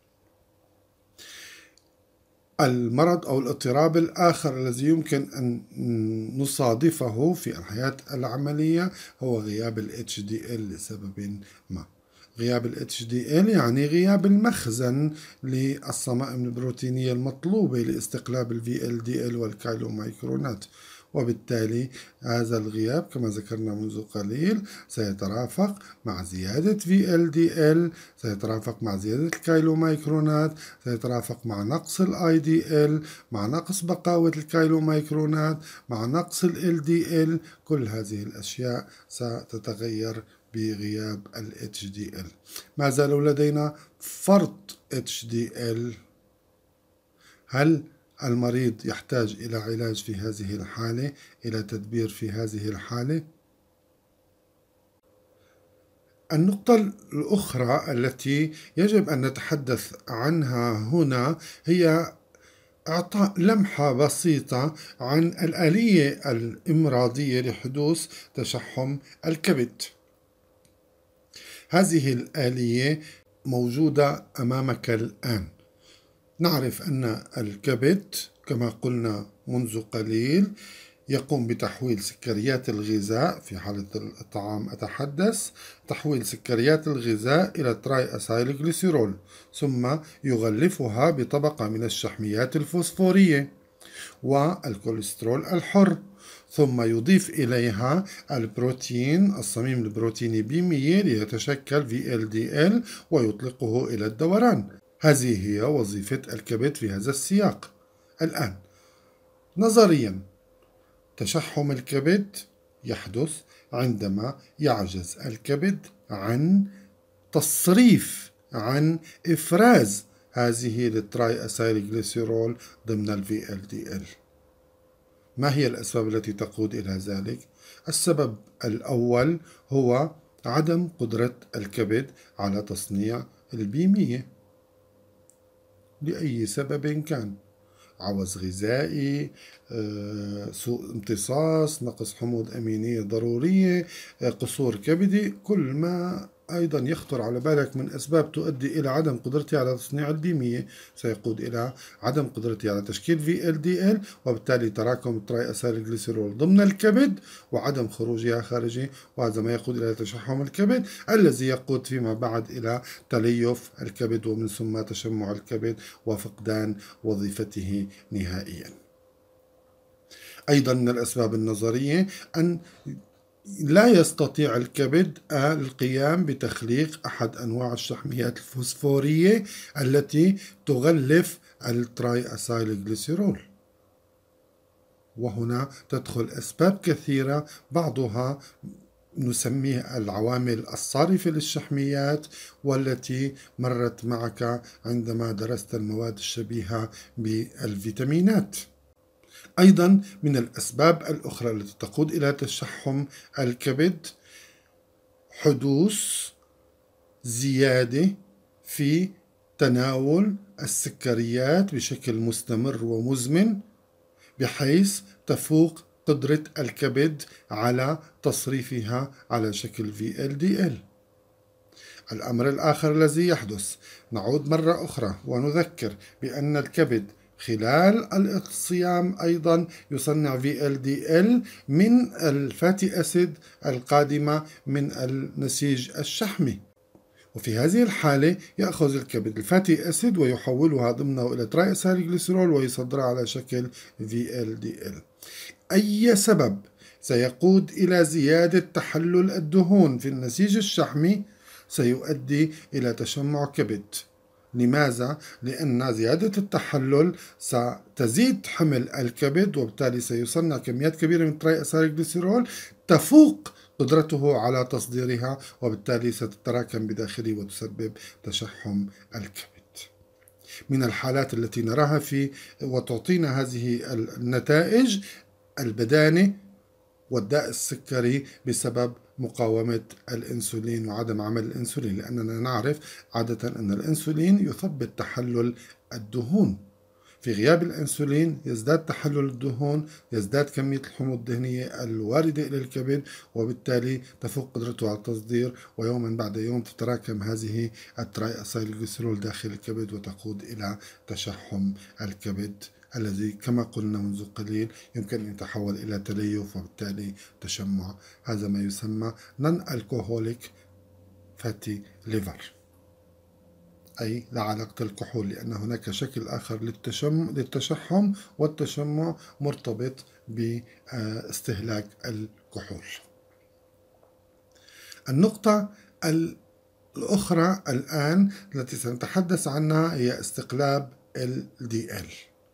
المرض أو الاضطراب الآخر الذي يمكن أن نصادفه في الحياة العملية هو غياب ال إتش دي إل لسبب ما. غياب ال إتش دي إل يعني غياب المخزن للصمائم البروتينية المطلوبة لاستقلاب ال في إل دي إل والكايلومايكرونات، وبالتالي هذا الغياب كما ذكرنا منذ قليل سيترافق مع زيادة في إل دي إل، سيترافق مع زيادة الكيلومايكرونات، سيترافق مع نقص الاي دي إل، مع نقص بقاوة الكيلومايكرونات، مع نقص ال إل دي إل. كل هذه الأشياء ستتغير بغياب ال إتش دي إل. ما زال لدينا فرط إتش دي إل. هل المريض يحتاج إلى علاج في هذه الحالة، إلى تدبير في هذه الحالة؟ النقطة الأخرى التي يجب أن نتحدث عنها هنا هي إعطاء لمحة بسيطة عن الآلية الإمراضية لحدوث تشحم الكبد. هذه الآلية موجودة أمامك الآن. نعرف أن الكبد كما قلنا منذ قليل يقوم بتحويل سكريات الغذاء، في حالة الطعام أتحدث، تحويل سكريات الغذاء إلى تراي أسايل جليسيرول، ثم يغلفها بطبقة من الشحميات الفوسفورية والكوليسترول الحر، ثم يضيف إليها البروتين الصميم البروتيني بي مية ليتشكل في إل دي إل ويطلقه إلى الدوران. هذه هي وظيفة الكبد في هذا السياق. الآن نظريا تشحم الكبد يحدث عندما يعجز الكبد عن تصريف عن إفراز هذه التراي أسايل جليسيرول ضمن ال في إل دي إل. ما هي الأسباب التي تقود إلى ذلك؟ السبب الأول هو عدم قدرة الكبد على تصنيع البي مية لأي سبب كان، عوز غذائي، سوء امتصاص، نقص حموض أمينية ضرورية، قصور كبدي، كل ما أيضا يخطر على بالك من أسباب تؤدي إلى عدم قدرتي على تصنيع البي مية سيقود إلى عدم قدرتي على تشكيل في إل دي إل، وبالتالي تراكم التراي أسايل جليسيرول ضمن الكبد وعدم خروجها خارجي، وهذا ما يقود إلى تشحم الكبد الذي يقود فيما بعد إلى تليف الكبد ومن ثم تشمع الكبد وفقدان وظيفته نهائيا. أيضا من الأسباب النظرية أن لا يستطيع الكبد القيام بتخليق أحد أنواع الشحميات الفوسفورية التي تغلف التراي أسايل جليسيرول، وهنا تدخل أسباب كثيرة بعضها نسميه العوامل الصارفة للشحميات والتي مرت معك عندما درست المواد الشبيهة بالفيتامينات. أيضا من الأسباب الأخرى التي تقود إلى تشحم الكبد حدوث زيادة في تناول السكريات بشكل مستمر ومزمن بحيث تفوق قدرة الكبد على تصريفها على شكل في إل دي إل. الأمر الآخر الذي يحدث، نعود مرة أخرى ونذكر بأن الكبد خلال الصيام أيضا يصنع في إل دي إل من الفاتي أسيد القادمة من النسيج الشحمي، وفي هذه الحالة يأخذ الكبد الفاتي أسيد ويحولها ضمنه إلى تراي أسايل جليسيرول ويصدرها على شكل في إل دي إل. أي سبب سيقود إلى زيادة تحلل الدهون في النسيج الشحمي سيؤدي إلى تشمع كبد. لماذا؟ لأن زيادة التحلل ستزيد حمل الكبد وبالتالي سيصنع كميات كبيرة من تراي أسايل جليسيرول تفوق قدرته على تصديرها، وبالتالي ستتراكم بداخله وتسبب تشحم الكبد. من الحالات التي نراها في وتعطينا هذه النتائج البدانة والداء السكري بسبب مقاومة الأنسولين وعدم عمل الأنسولين، لأننا نعرف عادة أن الأنسولين يثبط تحلل الدهون. في غياب الأنسولين يزداد تحلل الدهون، يزداد كمية الحموض الدهنية الواردة إلى الكبد، وبالتالي تفوق قدرته على التصدير، ويوما بعد يوم تتراكم هذه التراي أسايل جليسيرول داخل الكبد وتقود إلى تشحم الكبد الذي كما قلنا منذ قليل يمكن أن يتحول إلى تليف وبالتالي تشمع. هذا ما يسمى non alcoholic fatty liver. أي لعلاقة الكحول، لأن هناك شكل آخر للتشم للتشحم، والتشمع مرتبط باستهلاك الكحول. النقطة الأخرى الآن التي سنتحدث عنها هي استقلاب ال دي إل.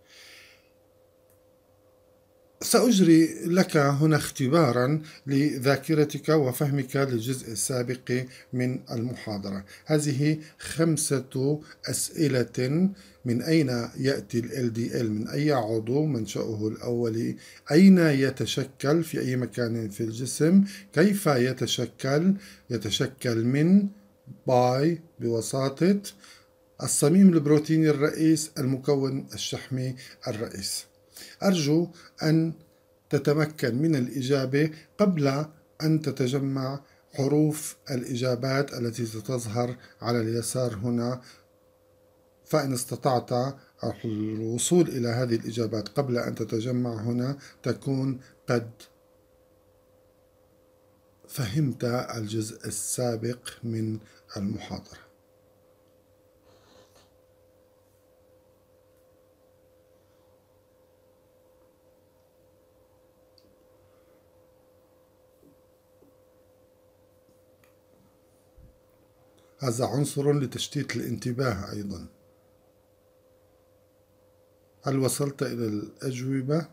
سأجري لك هنا اختبارا لذاكرتك وفهمك للجزء السابق من المحاضرة. هذه خمسة أسئلة: من أين يأتي ال إل دي إل؟ من أي عضو؟ منشأه الأولي؟ أين يتشكل؟ في أي مكان في الجسم؟ كيف يتشكل؟ يتشكل من باي بواسطة الصميم البروتيني الرئيس، المكون الشحمي الرئيس. أرجو أن تتمكن من الإجابة قبل أن تتجمع حروف الإجابات التي ستظهر على اليسار هنا، فإن استطعت الوصول إلى هذه الإجابات قبل أن تتجمع هنا تكون قد فهمت الجزء السابق من المحاضرة. هذا عنصر لتشتيت الانتباه أيضا. هل وصلت إلى الأجوبة؟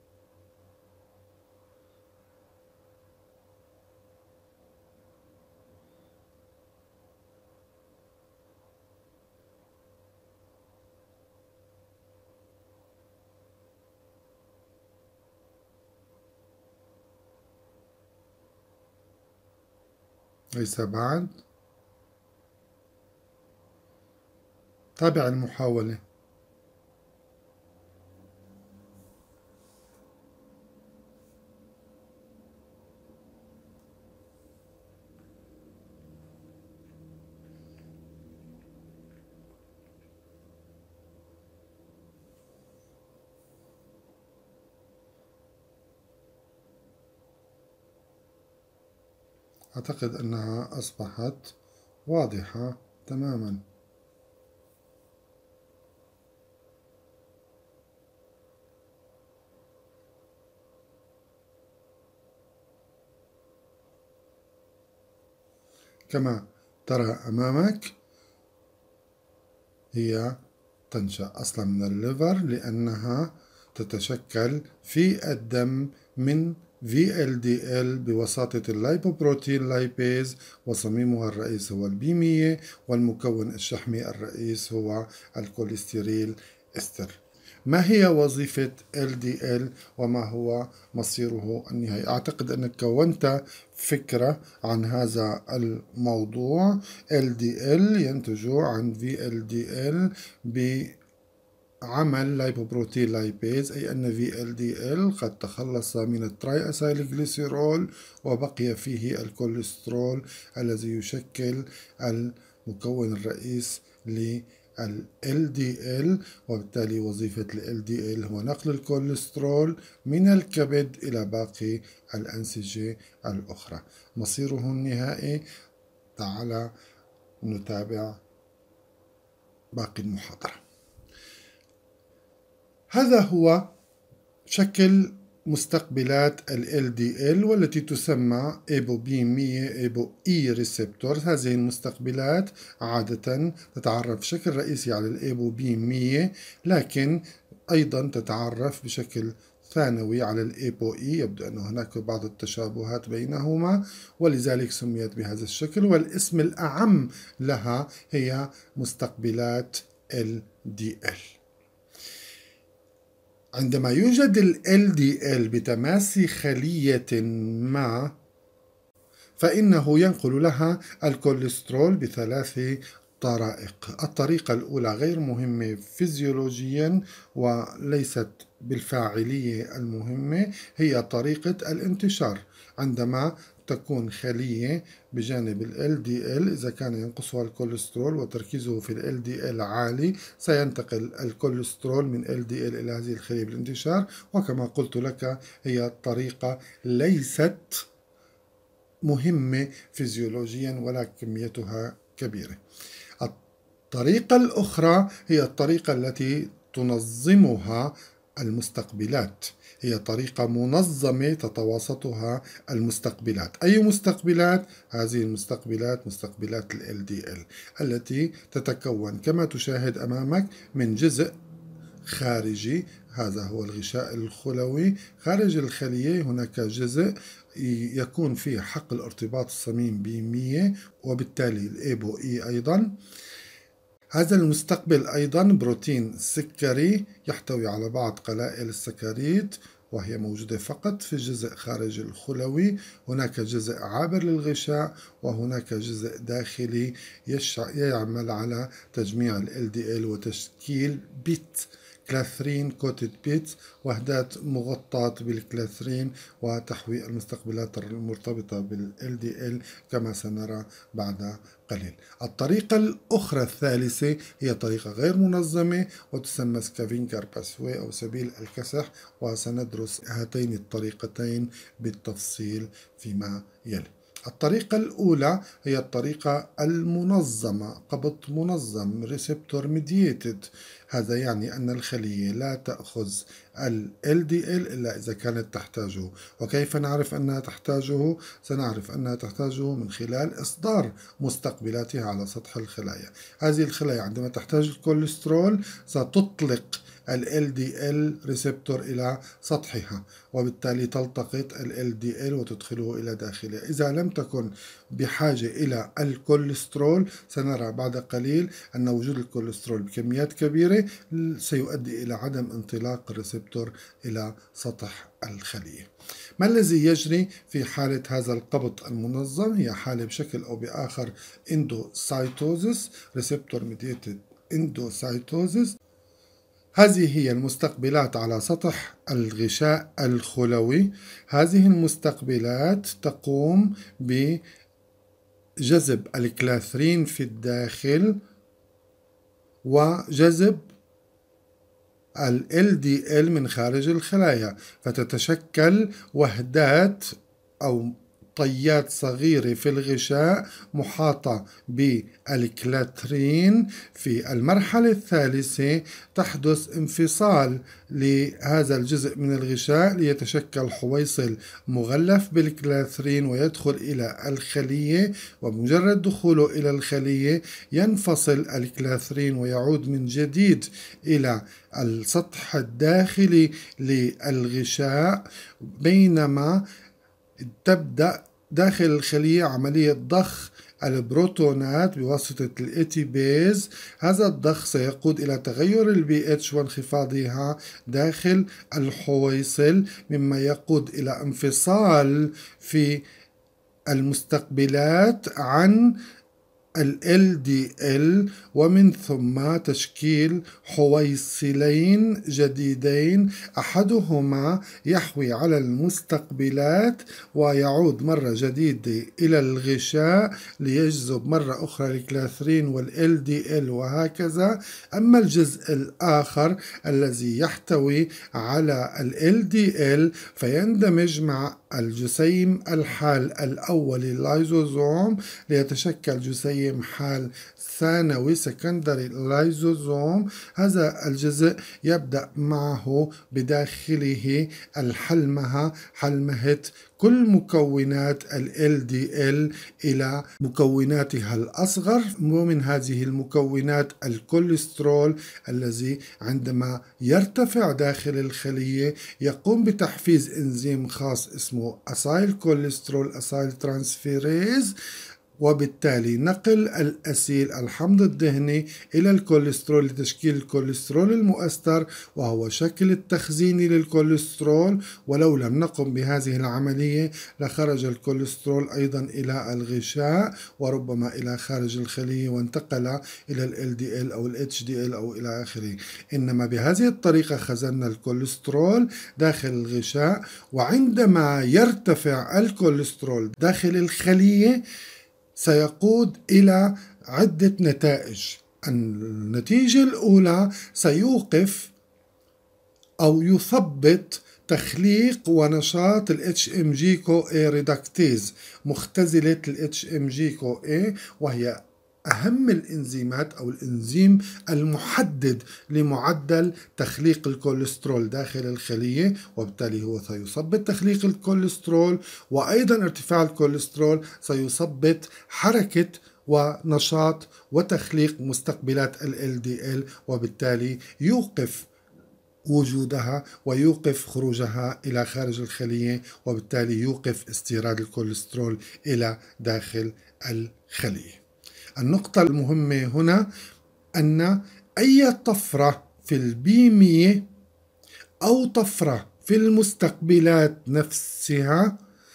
ليس بعد. تابع المحاولة. أعتقد أنها أصبحت واضحة تماما. كما ترى أمامك هي تنشأ أصلا من الليفر، لأنها تتشكل في الدم من في إل دي إل بواسطة اللايبوبروتين لايبيز، وصميمها الرئيس هو البي مية، والمكون الشحمي الرئيس هو الكوليسترول إستر. ما هي وظيفة إل دي إل وما هو مصيره النهائي؟ أعتقد أنك كونت فكرة عن هذا الموضوع. إل دي إل ينتج عن في إل دي إل بعمل لايبوبروتين لايبيز، أي أن في إل دي إل قد تخلص من التراي أسايل جليسيرول وبقي فيه الكوليسترول الذي يشكل المكون الرئيس ل ال إل دي إل، وبالتالي وظيفة ال إل دي إل هو نقل الكوليسترول من الكبد إلى باقي الأنسجة الأخرى. مصيره النهائي، تعال نتابع باقي المحاضرة. هذا هو شكل مستقبلات ال إل دي إل، والتي تسمى إيبو بي مية إيبو إي ريسبتور. هذه المستقبلات عادة تتعرف بشكل رئيسي على الإيبو بي مية، لكن أيضا تتعرف بشكل ثانوي على الإيبو إي. يبدو أن هناك بعض التشابهات بينهما، ولذلك سميت بهذا الشكل، والاسم الأعم لها هي مستقبلات ال دي إل. عندما يوجد ال إل دي إل بتماسي خلية ما، فإنه ينقل لها الكوليسترول بثلاث طرائق. الطريقة الأولى غير مهمة فيزيولوجيا وليست بالفاعلية المهمة، هي طريقة الانتشار. عندما تكون خلية بجانب ال إل دي إل، إذا كان ينقصها الكوليسترول وتركيزه في ال إل دي إل عالي، سينتقل الكوليسترول من إل دي إل إلى هذه الخلية بالانتشار. وكما قلت لك هي طريقة ليست مهمة فيزيولوجيا ولا كميتها كبيرة. الطريقة الأخرى هي الطريقة التي تنظمها المستقبلات، هي طريقة منظمة تتواسطها المستقبلات. أي مستقبلات؟ هذه المستقبلات مستقبلات ال إل دي إل التي تتكون كما تشاهد أمامك من جزء خارجي، هذا هو الغشاء الخلوي. خارج الخلية هناك جزء يكون فيه حقل ارتباط الصميم ب مية، وبالتالي الأبو إي أيضا. هذا المستقبل أيضا بروتين سكري يحتوي على بعض قلائل السكريد، وهي موجودة فقط في الجزء خارج الخلوي. هناك جزء عابر للغشاء، وهناك جزء داخلي يعمل على تجميع ال إل دي إل وتشكيل بيت كلاثرين كوتد بيتس، وحدات مغطاة بالكلاثرين، وتحوي المستقبلات المرتبطة بال إل دي إل كما سنرى بعد قليل. الطريقة الأخرى الثالثة هي طريقة غير منظمة وتسمى سكافينجر باسوي أو سبيل الكسح، وسندرس هاتين الطريقتين بالتفصيل فيما يلي. الطريقة الأولى هي الطريقة المنظمة، قبض منظم receptor mediated. هذا يعني أن الخلية لا تأخذ ال إل دي إل إلا إذا كانت تحتاجه. وكيف نعرف أنها تحتاجه؟ سنعرف أنها تحتاجه من خلال إصدار مستقبلاتها على سطح الخلايا. هذه الخلايا عندما تحتاج الكوليسترول ستطلق ال إل دي إل ريسبتور إلى سطحها، وبالتالي تلتقط ال إل دي إل وتدخله إلى داخلها. إذا لم تكن بحاجة إلى الكوليسترول سنرى بعد قليل أن وجود الكوليسترول بكميات كبيرة سيؤدي إلى عدم انطلاق الريسبتور إلى سطح الخلية. ما الذي يجري في حالة هذا القبض المنظم؟ هي حالة بشكل أو بآخر اندوسايتوزس، ريسبتور ميديتد اندوسايتوزس. هذه هي المستقبلات على سطح الغشاء الخلوي. هذه المستقبلات تقوم بجذب الكلاثرين في الداخل وجذب ال إل دي إل من خارج الخلايا، فتتشكل وحدات أو طيات صغيرة في الغشاء محاطة بالكلاترين. في المرحلة الثالثة تحدث انفصال لهذا الجزء من الغشاء ليتشكل حويصل مغلف بالكلاترين ويدخل إلى الخلية، وبمجرد دخوله إلى الخلية ينفصل الكلاترين ويعود من جديد إلى السطح الداخلي للغشاء، بينما تبدأ داخل الخلية عملية ضخ البروتونات بواسطة الإي تي بيز. هذا الضخ سيقود إلى تغير البي اتش وانخفاضها داخل الحويصل، مما يقود إلى انفصال في المستقبلات عن ال إل دي إل، ومن ثم تشكيل حويصلين جديدين، أحدهما يحوي على المستقبلات ويعود مرة جديدة إلى الغشاء ليجذب مرة أخرى الكلاثرين وال إل دي إل وهكذا. أما الجزء الآخر الذي يحتوي على ال إل دي إل فيندمج مع الجسيم الحال الأولي اللايزوزوم ليتشكل جسيم حال ثانوي سكندري لايزوزوم. هذا الجزء يبدأ معه بداخله الحلمة، حلمة كل مكونات ال إل دي إل إلى مكوناتها الأصغر، ومن هذه المكونات الكوليسترول الذي عندما يرتفع داخل الخلية يقوم بتحفيز إنزيم خاص اسمه أسايل كوليسترول أسايل ترانسفيريز، وبالتالي نقل الأسيل الحمض الدهني إلى الكوليسترول لتشكيل الكوليسترول المؤستر، وهو شكل التخزيني للكوليسترول. ولو لم نقم بهذه العملية لخرج الكوليسترول أيضا إلى الغشاء وربما إلى خارج الخلية وانتقل إلى ال إل دي إل أو ال إتش دي إل أو إلى آخره. إنما بهذه الطريقة خزننا الكوليسترول داخل الغشاء، وعندما يرتفع الكوليسترول داخل الخلية سيقود إلى عدة نتائج. النتيجة الأولى سيوقف أو يثبط تخليق ونشاط ال إتش إم جي كو إيه ريدكتيز، مختزلة ال إتش إم جي كو إيه، وهي أهم الإنزيمات أو الإنزيم المحدد لمعدل تخليق الكوليسترول داخل الخلية، وبالتالي هو سيثبط تخليق الكوليسترول، وأيضا ارتفاع الكوليسترول سيثبط حركة ونشاط وتخليق مستقبلات ال إل دي إل، وبالتالي يوقف وجودها ويوقف خروجها إلى خارج الخلية، وبالتالي يوقف استيراد الكوليسترول إلى داخل الخلية. النقطة المهمة هنا أن أي طفرة في البيمية أو طفرة في المستقبلات نفسها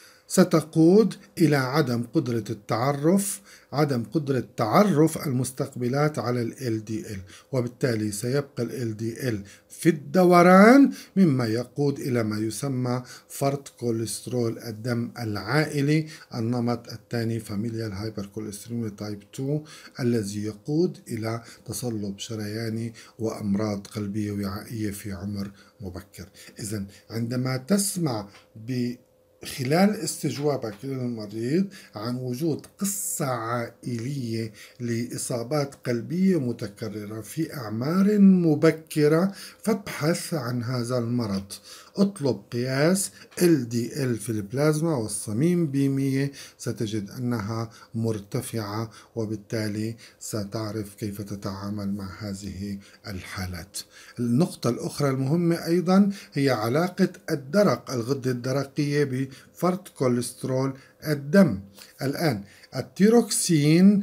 ستقود إلى عدم قدرة التعرف عدم قدرة تعرف المستقبلات على ال إل دي إل، وبالتالي سيبقى ال إل دي إل في الدوران، مما يقود إلى ما يسمى فرط كوليسترول الدم العائلي النمط الثاني فاميليال هايبركوليستروليميا تايب اثنين، الذي يقود إلى تصلب شرياني وأمراض قلبية وعائية في عمر مبكر. إذن عندما تسمع ب خلال استجوابك للمريض عن وجود قصة عائلية لإصابات قلبية متكررة في أعمار مبكرة، فابحث عن هذا المرض، اطلب قياس إل دي إل في البلازما والصميم بيمية، ستجد أنها مرتفعة، وبالتالي ستعرف كيف تتعامل مع هذه الحالات. النقطة الأخرى المهمة أيضا هي علاقة الدرق، الغدة الدرقية، بفرط كوليسترول الدم. الآن التيروكسين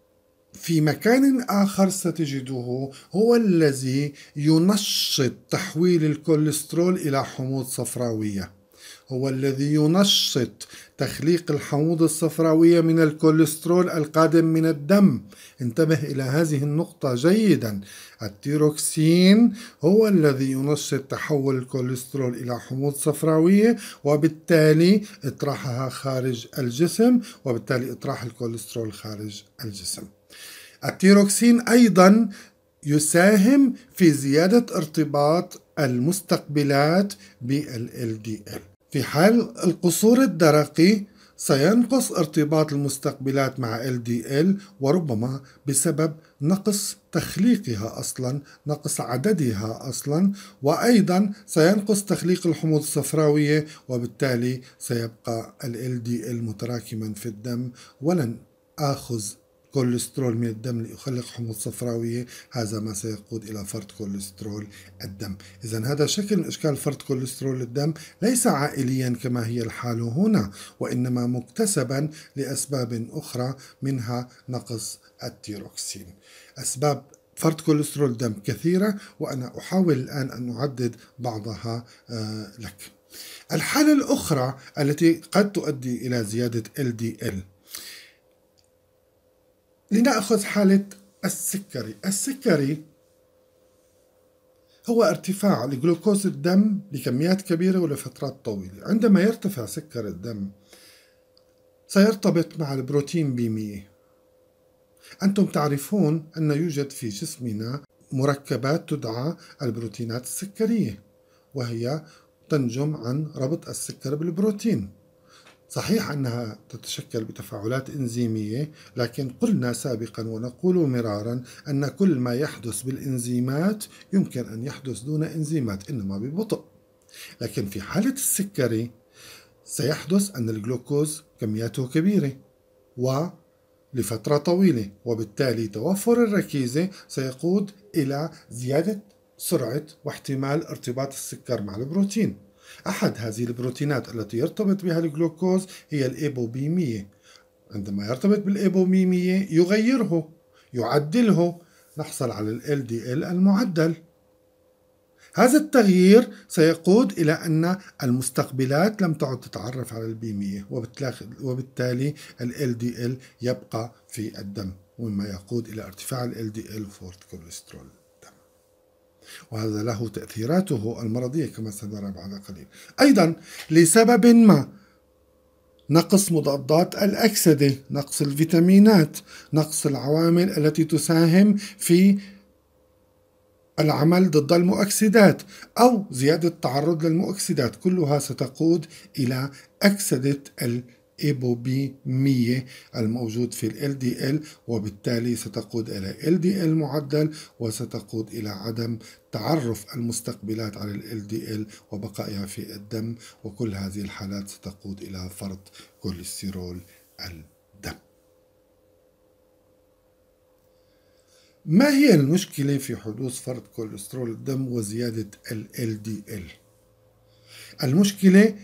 في مكان آخر ستجده هو الذي ينشط تحويل الكوليسترول إلى حموض صفراوية، هو الذي ينشط تخليق الحموض الصفراوية من الكوليسترول القادم من الدم. انتبه إلى هذه النقطة جيدا، التيروكسين هو الذي ينشط تحول الكوليسترول إلى حموض صفراوية، وبالتالي إطراحها خارج الجسم، وبالتالي إطراح الكوليسترول خارج الجسم. التيروكسين أيضا يساهم في زيادة ارتباط المستقبلات بال إل دي إل. في حال القصور الدرقي سينقص ارتباط المستقبلات مع إل دي إل، وربما بسبب نقص تخليقها أصلا، نقص عددها أصلا، وأيضا سينقص تخليق الحموض الصفراوية، وبالتالي سيبقى ال إل دي إل متراكما في الدم، ولن آخذ كوليسترول من الدم ليخلق حموض صفراوية، هذا ما سيقود إلى فرط كوليسترول الدم. إذن هذا شكل من أشكال فرط كوليسترول الدم ليس عائليا كما هي الحال هنا، وإنما مكتسبا لأسباب أخرى، منها نقص التيروكسين. أسباب فرط كوليسترول الدم كثيرة، وأنا أحاول الآن أن أعدد بعضها لك. الحالة الأخرى التي قد تؤدي إلى زيادة إل دي إل، لنأخذ حالة السكري. السكري هو ارتفاع لجلوكوز الدم بكميات كبيرة ولفترات طويلة. عندما يرتفع سكر الدم سيرتبط مع البروتين بيمية. أنتم تعرفون أن يوجد في جسمنا مركبات تدعى البروتينات السكرية، وهي تنجم عن ربط السكر بالبروتين. صحيح أنها تتشكل بتفاعلات إنزيمية، لكن قلنا سابقا ونقول مرارا أن كل ما يحدث بالإنزيمات يمكن أن يحدث دون إنزيمات، إنما ببطء. لكن في حالة السكري سيحدث أن الجلوكوز كمياته كبيرة ولفترة طويلة، وبالتالي توفر الركيزة سيقود إلى زيادة سرعة واحتمال ارتباط السكر مع البروتين. أحد هذه البروتينات التي يرتبط بها الجلوكوز هي الإيبوبيمية. عندما يرتبط بالإيبوبيمية يغيره، يعدله، نحصل على ال إل دي إل المعدل. هذا التغيير سيقود إلى أن المستقبلات لم تعد تتعرف على البيمية، وبالتالي ال إل دي إل يبقى في الدم، ومما يقود إلى ارتفاع ال إل دي إل وفرط كوليسترول الدم، وهذا له تأثيراته المرضية كما سنرى بعد قليل. أيضا لسبب ما، نقص مضادات الأكسدة، نقص الفيتامينات، نقص العوامل التي تساهم في العمل ضد المؤكسدات أو زيادة التعرض للمؤكسدات، كلها ستقود إلى أكسدة ال اي بي او بي مية الموجود في ال دي ال، وبالتالي ستقود إلى ال دي ال معدل، وستقود إلى عدم تعرف المستقبلات على ال دي ال وبقائها في الدم، وكل هذه الحالات ستقود إلى فرط كوليسترول الدم. ما هي المشكلة في حدوث فرط كوليسترول الدم وزيادة ال دي ال؟ المشكلة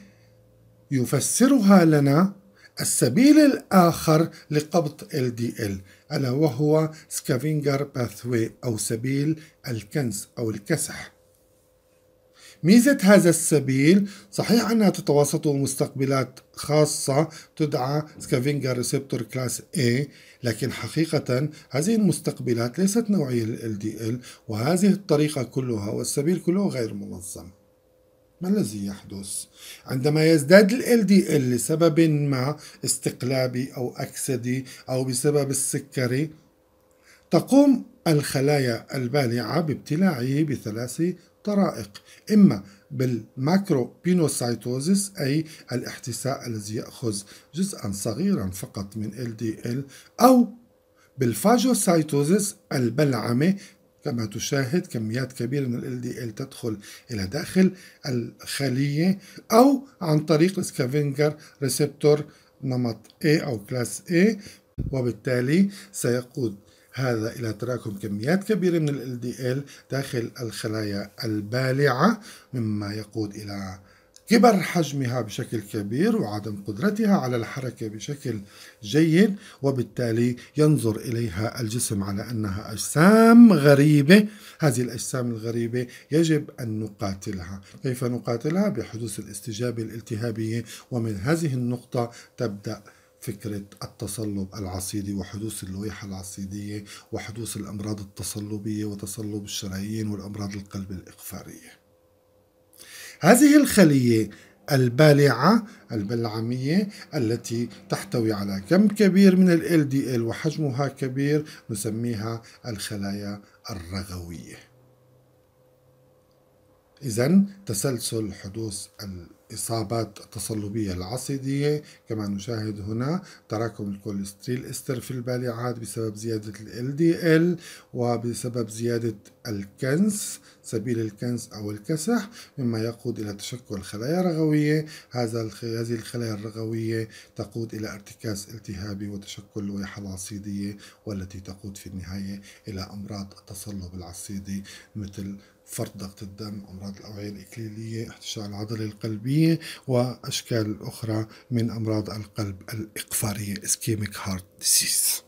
يفسرها لنا السبيل الآخر لقبض ال دي ال، ألا وهو سكافينجر باثوي أو سبيل الكنس أو الكسح. ميزة هذا السبيل صحيح أنها تتوسط مستقبلات خاصة تدعى سكافينجر ريسبتور كلاس A، لكن حقيقة هذه المستقبلات ليست نوعية لل دي ال، وهذه الطريقة كلها والسبيل كله غير منظم. ما الذي يحدث؟ عندما يزداد ال دي ال لسبب ما استقلابي أو أكسدي أو بسبب السكري، تقوم الخلايا البالعة بابتلاعه بثلاث طرائق: إما بالماكرو بينوسايتوزيس أي الاحتساء الذي يأخذ جزءا صغيرا فقط من ال دي ال، أو بالفاجوسايتوزيس البلعمة، كما تشاهد كميات كبيرة من ال دي ال تدخل إلى داخل الخلية، أو عن طريق السكافينجر ريسبتور نمط A أو كلاس A، وبالتالي سيقود هذا إلى تراكم كميات كبيرة من ال دي ال داخل الخلايا البالعة، مما يقود إلى كبر حجمها بشكل كبير وعدم قدرتها على الحركة بشكل جيد، وبالتالي ينظر إليها الجسم على أنها أجسام غريبة. هذه الأجسام الغريبة يجب أن نقاتلها. كيف نقاتلها؟ بحدوث الاستجابة الالتهابية، ومن هذه النقطة تبدأ فكرة التصلب العصيدي وحدوث اللويحة العصيدية وحدوث الأمراض التصلبية وتصلب الشرايين والأمراض القلب الإقفارية. هذه الخلية البالعة البلعمية التي تحتوي على كم كبير من ال دي ال وحجمها كبير نسميها الخلايا الرغوية. إذن تسلسل حدوث الإصابات التصلبية العصيدية كما نشاهد هنا: تراكم الكوليسترول إستر في البالعات بسبب زيادة ال دي ال وبسبب زيادة الكنس، سبيل الكنس أو الكسح، مما يقود إلى تشكل خلايا رغوية. هذا هذه الخلايا الرغوية تقود إلى ارتكاز التهابي وتشكل لويحة العصيدية، والتي تقود في النهاية إلى أمراض التصلب العصيدي مثل فرط ضغط الدم، أمراض الأوعية الإكليلية، احتشاء العضلة القلبية، وأشكال أخرى من أمراض القلب الإقفارية ischemic heart disease.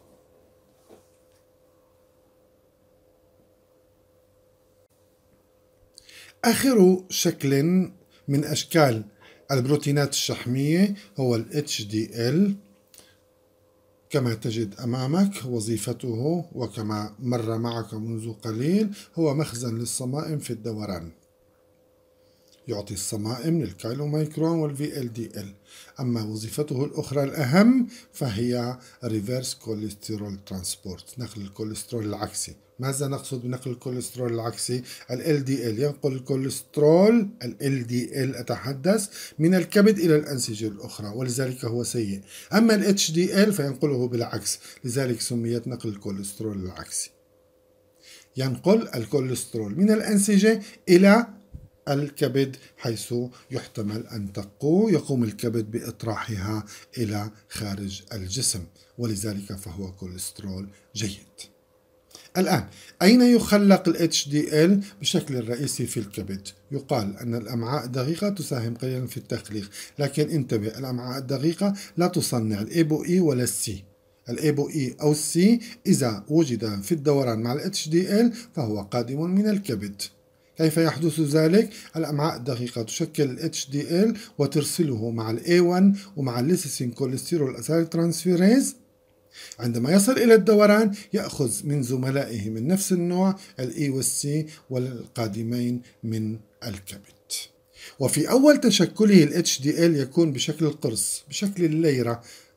آخر شكل من أشكال البروتينات الشحمية هو ال اتش دي ال. كما تجد أمامك وظيفته، وكما مر معك منذ قليل، هو مخزن للصمائم في الدوران، يعطي الصمائم للكيلوميكرون والفي ال دي ال. أما وظيفته الأخرى الأهم فهي ريفيرس كوليسترول ترانسبورت، نقل الكوليسترول العكسي. ماذا نقصد بنقل الكوليسترول العكسي؟ ال ال دي ال ينقل الكوليسترول ال ال دي ال أتحدث من الكبد إلى الأنسجة الأخرى، ولذلك هو سيء. أما ال اتش دي ال فينقله بالعكس، لذلك سميت نقل الكوليسترول العكسي. ينقل الكوليسترول من الأنسجة إلى الكبد، حيث يحتمل أن تقو يقوم الكبد بإطراحها إلى خارج الجسم، ولذلك فهو كوليسترول جيد. الآن أين يخلق ال اتش دي ال؟ بشكل الرئيسي في الكبد. يقال أن الأمعاء الدقيقة تساهم قليلا في التخليق، لكن انتبه، الأمعاء الدقيقة لا تصنع ال A B E ولا ال C. ال A B E أو ال C إذا وجد في الدوران مع ال اتش دي ال فهو قادم من الكبد. كيف يحدث ذلك؟ الأمعاء الدقيقة تشكل ال اتش دي ال وترسله مع ال إيه واحد ومع الليسيسين كوليسترول أسيل ترانسفيريز. عندما يصل إلى الدوران يأخذ من زملائه من نفس النوع ال E وال C والقادمين من الكبد. وفي أول تشكله ال اتش دي ال يكون بشكل القرص، بشكل الليرة،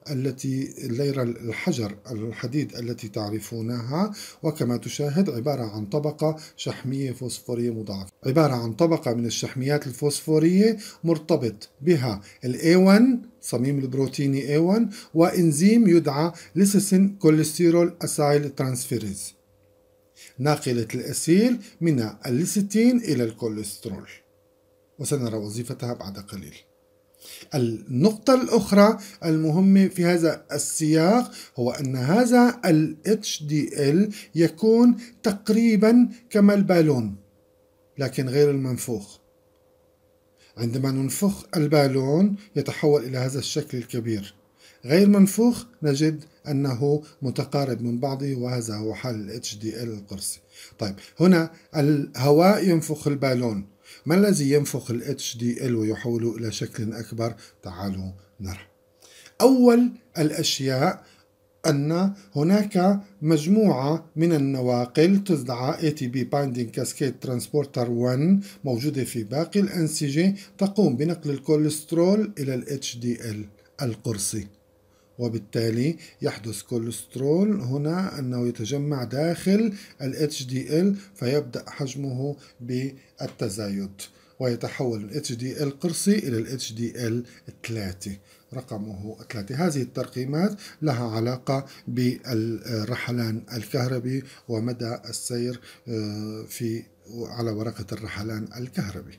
التي الليرة الحجر الحديد التي تعرفونها، وكما تشاهد عبارة عن طبقة شحمية فوسفورية مضاعفة، عبارة عن طبقة من الشحميات الفوسفورية مرتبط بها ال إيه واحد صميم البروتيني إيه واحد وإنزيم يدعى ليسيسين كوليسترول أسايل ترانسفيريز، ناقلة الأسيل من الليستين إلى الكوليسترول، وسنرى وظيفتها بعد قليل. النقطة الأخرى المهمة في هذا السياق هو أن هذا ال إتش دي إل يكون تقريبا كما البالون لكن غير المنفوخ. عندما ننفخ البالون يتحول إلى هذا الشكل الكبير، غير منفوخ نجد أنه متقارب من بعضه، وهذا هو حال ال إتش دي إل القرصي. طيب هنا الهواء ينفخ البالون، ما الذي ينفخ ال إتش دي إل ويحوله إلى شكل أكبر؟ تعالوا نرى. أول الأشياء أن هناك مجموعة من النواقل تدعى إيه تي بي Binding Cascade Transporter واحد موجودة في باقي الأنسجة تقوم بنقل الكوليسترول إلى ال إتش دي إل القرصي، وبالتالي يحدث كوليسترول هنا أنه يتجمع داخل ال إتش دي إل فيبدأ حجمه بالتزايد ويتحول ال إتش دي إل القرصي إلى ال إتش دي إل ثلاثة رقمه ثلاثة. هذه الترقيمات لها علاقة بالرحلان الكهربي ومدى السير في على ورقة الرحلان الكهربي.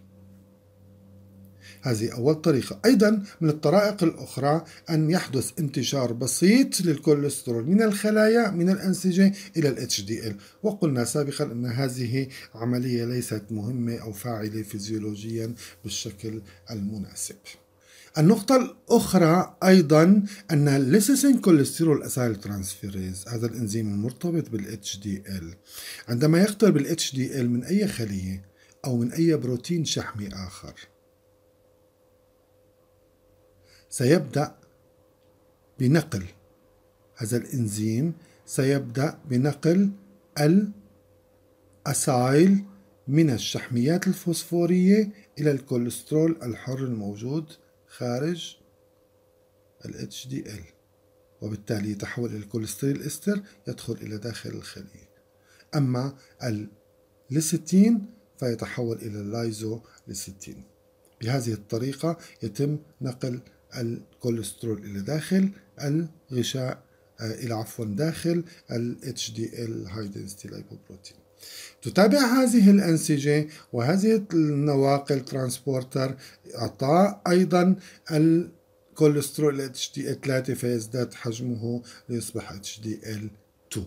هذه أول طريقة. أيضا من الطرائق الأخرى أن يحدث انتشار بسيط للكوليسترول من الخلايا من الأنسجة إلى ال إتش دي إل، وقلنا سابقا أن هذه عملية ليست مهمة أو فاعلة فيزيولوجيا بالشكل المناسب. النقطة الأخرى أيضا أن الليسيسين كوليسترول أسايل ترانسفيريز، هذا الإنزيم المرتبط بال إتش دي إل، عندما يقترب ال إتش دي إل من أي خلية أو من أي بروتين شحمي آخر سيبدأ بنقل هذا الإنزيم سيبدأ بنقل الأسايل من الشحميات الفوسفورية إلى الكوليسترول الحر الموجود خارج ال إتش دي إل، وبالتالي يتحول إلى الكوليسترول إستر يدخل إلى داخل الخلية. أما الليستين فيتحول إلى اللايزوليستين. بهذه الطريقة يتم نقل الكوليسترول إلى داخل الغشاء إلى عفوا داخل ال إتش دي إل High Density Lipoprotein. تتابع هذه الأنسجة وهذه النواقل ترانسبورتر إعطاء أيضا الكوليسترول إتش دي إل ثلاثة فيزداد حجمه ليصبح إتش دي إل اثنين.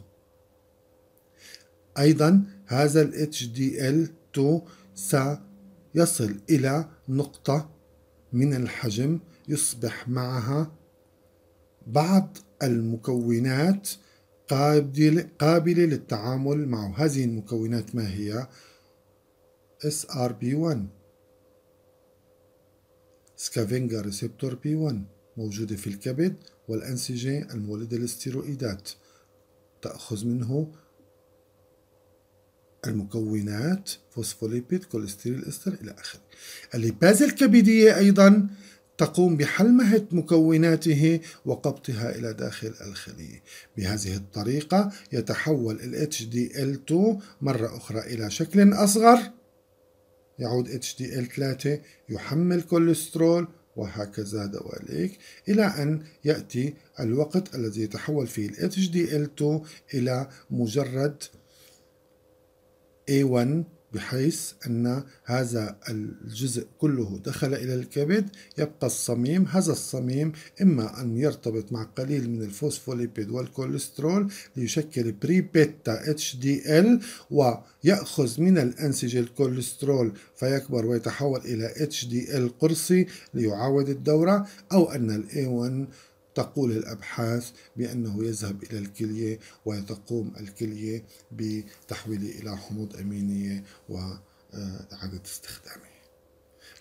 أيضا هذا ال إتش دي إل اثنين سيصل إلى نقطة من الحجم يصبح معها بعض المكونات قابلة, قابلة للتعامل معه. هذه المكونات ما هي؟ إس آر بي واحد سكافينجر ريسبتور بي واحد موجودة في الكبد والأنسجة المولدة للستيروئيدات، تأخذ منه المكونات فوسفوليبيد كوليسترول إستر إلى آخره. الليباز الكبدية أيضا تقوم بحلمهة مكوناته وقبضها إلى داخل الخلية. بهذه الطريقة يتحول ال إتش دي إل اثنين مرة أخرى إلى شكل أصغر، يعود إتش دي إل ثلاثة يحمل كوليسترول وهكذا دواليك إلى أن يأتي الوقت الذي يتحول فيه ال إتش دي إل اثنين إلى مجرد إيه واحد، بحيث أن هذا الجزء كله دخل إلى الكبد. يبقى الصميم، هذا الصميم إما أن يرتبط مع قليل من الفوسفوليبيد والكوليسترول ليشكل بري بيتا إتش دي إل ويأخذ من الأنسجة الكوليسترول فيكبر ويتحول إلى إتش دي إل قرصي ليعاود الدورة، أو أن ال إيه واحد تقول الأبحاث بأنه يذهب إلى الكلية وتقوم الكلية بتحويله إلى حموض أمينية وإعادة استخدامه.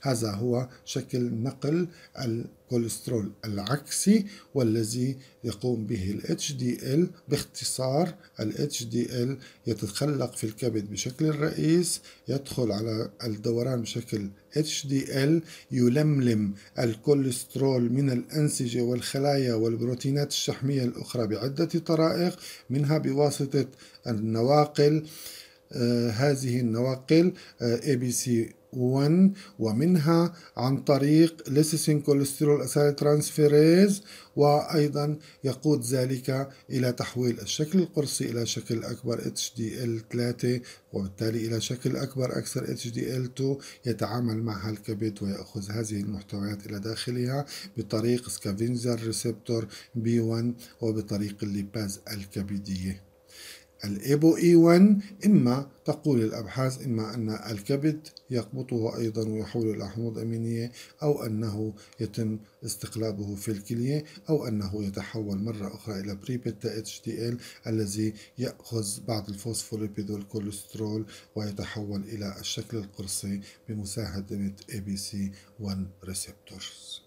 هذا هو شكل نقل الكوليسترول العكسي والذي يقوم به ال إتش دي إل. باختصار ال إتش دي إل يتخلق في الكبد بشكل رئيس، يدخل على الدوران بشكل إتش دي إل، يلملم الكوليسترول من الأنسجة والخلايا والبروتينات الشحمية الأخرى بعدة طرائق، منها بواسطة النواقل، آه هذه النواقل آه إيه بي سي واحد، ومنها عن طريق ليسيسين كوليسترول أسيل ترانسفيريز، وأيضا يقود ذلك إلى تحويل الشكل القرصي إلى شكل أكبر إتش دي إل ثلاثة، وبالتالي إلى شكل أكبر أكثر إتش دي إل اثنين. يتعامل معها الكبد ويأخذ هذه المحتويات إلى داخلها بطريق سكافينجر ريسبتور بي واحد وبطريق الليباز الكبدية. الإيبو إي واحد إما تقول الأبحاث إما أن الكبد يقبطه أيضا ويحوله إلى حموض أمينية، أو أنه يتم استقلابه في الكلية، أو أنه يتحول مرة أخرى إلى بري بيتا إتش دي إل الذي يأخذ بعض الفوسفوليبيد والكوليسترول ويتحول إلى الشكل القرصي بمساعدة إيه بي سي واحد receptors.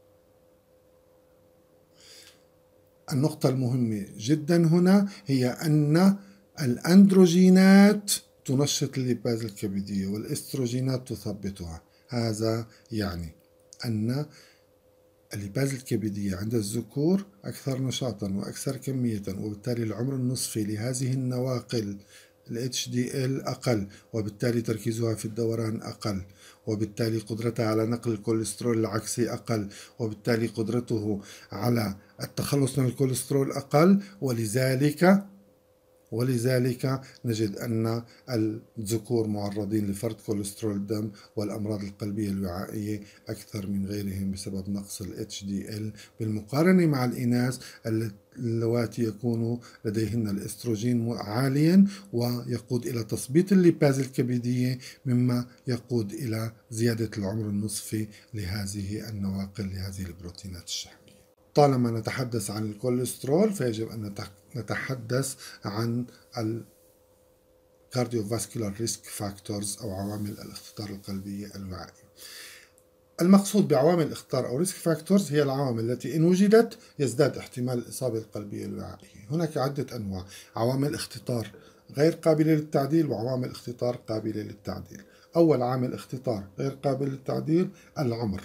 النقطة المهمة جدا هنا هي أن الأندروجينات تنشط الليباز الكبدية والإستروجينات تثبطها. هذا يعني أن الليباز الكبدية عند الذكور أكثر نشاطا وأكثر كمية، وبالتالي العمر النصفي لهذه النواقل ال إتش دي إل أقل، وبالتالي تركيزها في الدوران أقل، وبالتالي قدرتها على نقل الكوليسترول العكسي أقل، وبالتالي قدرته على التخلص من الكوليسترول أقل. ولذلك ولذلك نجد أن الذكور معرضين لفرط كوليسترول الدم والأمراض القلبية الوعائية أكثر من غيرهم بسبب نقص ال إتش دي إل، بالمقارنة مع الإناث اللواتي يكون لديهن الاستروجين عاليا ويقود إلى تثبيط الليباز الكبدية، مما يقود إلى زيادة العمر النصفي لهذه النواقل لهذه البروتينات الشحمية. طالما نتحدث عن الكوليسترول فيجب أن نتحدث عن ال cardiovascular risk factors أو عوامل الاخطار القلبية الوعائية. المقصود بعوامل الاخطار أو risk factors هي العوامل التي إن وجدت يزداد احتمال الإصابة القلبية الوعائية. هناك عدة أنواع: عوامل اختطار غير قابلة للتعديل وعوامل اختطار قابلة للتعديل. أول عامل اختطار غير قابل للتعديل العمر،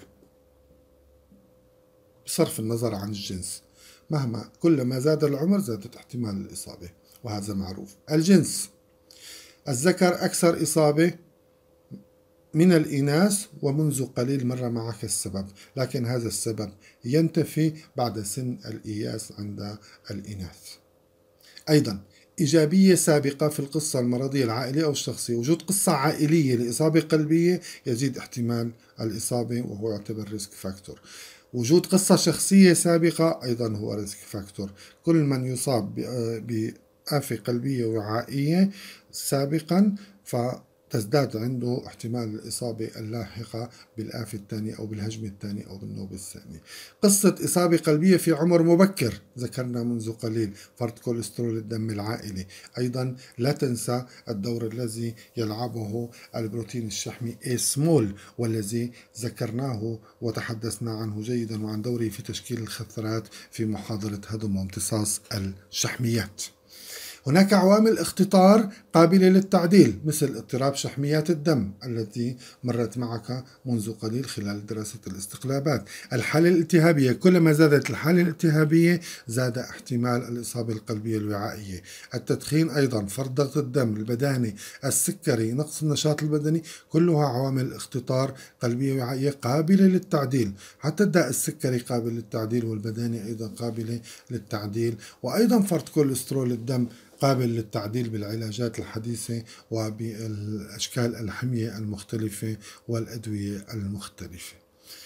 بصرف النظر عن الجنس، مهما كلما زاد العمر زادت احتمال الإصابة، وهذا معروف. الجنس، الذكر أكثر إصابة من الإناث ومنذ قليل مر معك السبب، لكن هذا السبب ينتفي بعد سن الإياس عند الإناث. أيضا إيجابية سابقة في القصة المرضية العائلية أو الشخصية. وجود قصة عائلية لإصابة قلبية يزيد احتمال الإصابة وهو يعتبر ريسك فاكتور. وجود قصة شخصية سابقة أيضا هو ريسك فاكتور. كل من يصاب بآفة قلبية وعائية سابقا فتزداد عنده احتمال الإصابة اللاحقة بالآفة الثانية أو بالهجمة الثانية أو بالنوبة الثانية. قصة إصابة قلبية في عمر مبكر ذكرنا منذ قليل، فرط كوليسترول الدم العائلي. أيضا لا تنسى الدور الذي يلعبه البروتين الشحمي A small والذي ذكرناه وتحدثنا عنه جيدا وعن دوره في تشكيل الخثرات في محاضرة هضم وامتصاص الشحميات. هناك عوامل اختطار قابلة للتعديل مثل اضطراب شحميات الدم التي مرت معك منذ قليل خلال دراسة الاستقلابات. الحالة الالتهابية، كلما زادت الحالة الالتهابية زاد احتمال الإصابة القلبية الوعائية. التدخين أيضا، فرط ضغط الدم، البدانة، السكري، نقص النشاط البدني، كلها عوامل اختطار قلبية وعائية قابلة للتعديل. حتى الداء السكري قابل للتعديل، والبدانة أيضا قابلة للتعديل، وأيضا فرط كوليسترول الدم قابل للتعديل بالعلاجات الحديثة وبالأشكال الحمية المختلفة والأدوية المختلفة.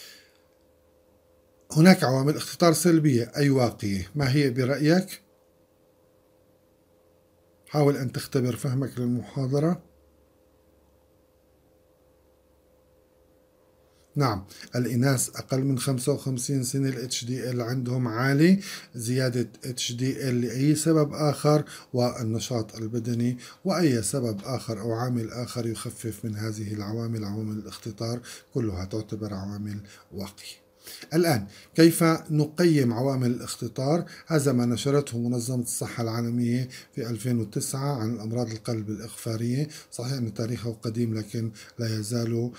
هناك عوامل اختطار سلبية أي واقية، ما هي برأيك؟ حاول أن تختبر فهمك للمحاضرة. نعم، الإناث أقل من خمسة وخمسين سنة ال اتش دي ال عندهم عالي، زيادة اتش دي ال لأي سبب آخر، والنشاط البدني، وأي سبب آخر أو عامل آخر يخفف من هذه العوامل، عوامل الاختطار، كلها تعتبر عوامل واقية. الآن كيف نقيم عوامل الاختطار؟ هذا ما نشرته منظمة الصحة العالمية في ألفين وتسعة عن الأمراض القلب الإغفارية. صحيح أن تاريخه قديم، لكن لا يزال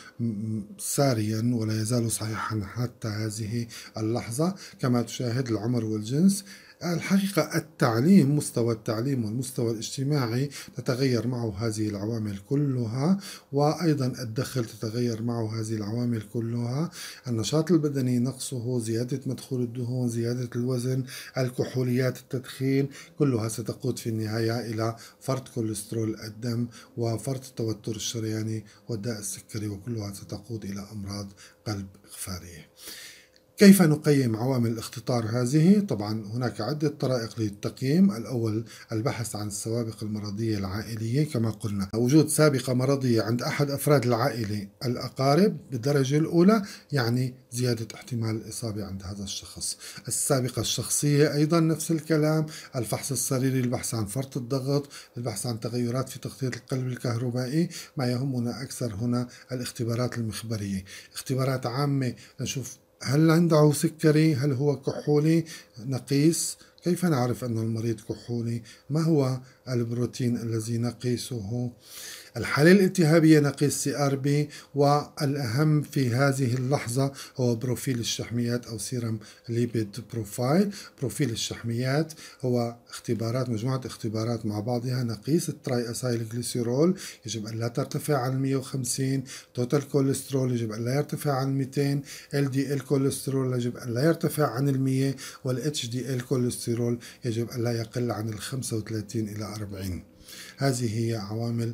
ساريا ولا يزال صحيحا حتى هذه اللحظة. كما تشاهد العمر والجنس. الحقيقة التعليم، مستوى التعليم والمستوى الاجتماعي تتغير معه هذه العوامل كلها، وأيضا الدخل تتغير معه هذه العوامل كلها. النشاط البدني نقصه، زيادة مدخول الدهون، زيادة الوزن، الكحوليات، التدخين، كلها ستقود في النهاية إلى فرط كوليسترول الدم وفرط التوتر الشرياني والداء السكري، وكلها ستقود إلى أمراض قلب إغفارية. كيف نقيم عوامل الاختطار هذه؟ طبعا هناك عدة طرائق للتقييم. الأول البحث عن السوابق المرضية العائلية، كما قلنا وجود سابقة مرضية عند أحد أفراد العائلة الأقارب بالدرجة الأولى يعني زيادة احتمال الإصابة عند هذا الشخص. السابقة الشخصية أيضا نفس الكلام. الفحص السريري، البحث عن فرط الضغط، البحث عن تغيرات في تغطية القلب الكهربائي. ما يهمنا أكثر هنا الاختبارات المخبرية، اختبارات عامة نشوف هل عنده سكري، هل هو كحولي، نقيس. كيف نعرف أن المريض كحولي؟ ما هو البروتين الذي نقيسه؟ الحالة الالتهابية نقيس سي آر بي، والأهم في هذه اللحظة هو بروفيل الشحميات أو سيرم ليبيد بروفايل. بروفيل الشحميات هو اختبارات، مجموعة اختبارات مع بعضها. نقيس التراي أسايل جليسيرول، يجب أن لا ترتفع عن مئة وخمسين. توتال كوليسترول يجب أن لا يرتفع عن مئتين. ال دي ال كوليسترول يجب أن لا يرتفع عن المئة، والاتش دي ال كوليسترول يجب أن لا يقل عن الخمسة وثلاثين إلى أربعين. هذه هي عوامل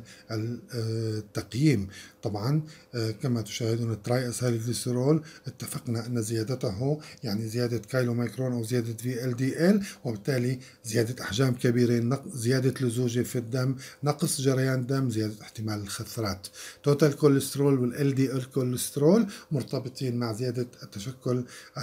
التقييم. طبعا كما تشاهدون التراي اسايل جليسيرول اتفقنا أن زيادته يعني زيادة كيلو مايكرون أو زيادة في ال دي ال، وبالتالي زيادة أحجام كبيرة، زيادة لزوجة في الدم، نقص جريان الدم، زيادة احتمال الخثرات. توتال كوليسترول والال دي ال كوليسترول مرتبطين مع زيادة تشكل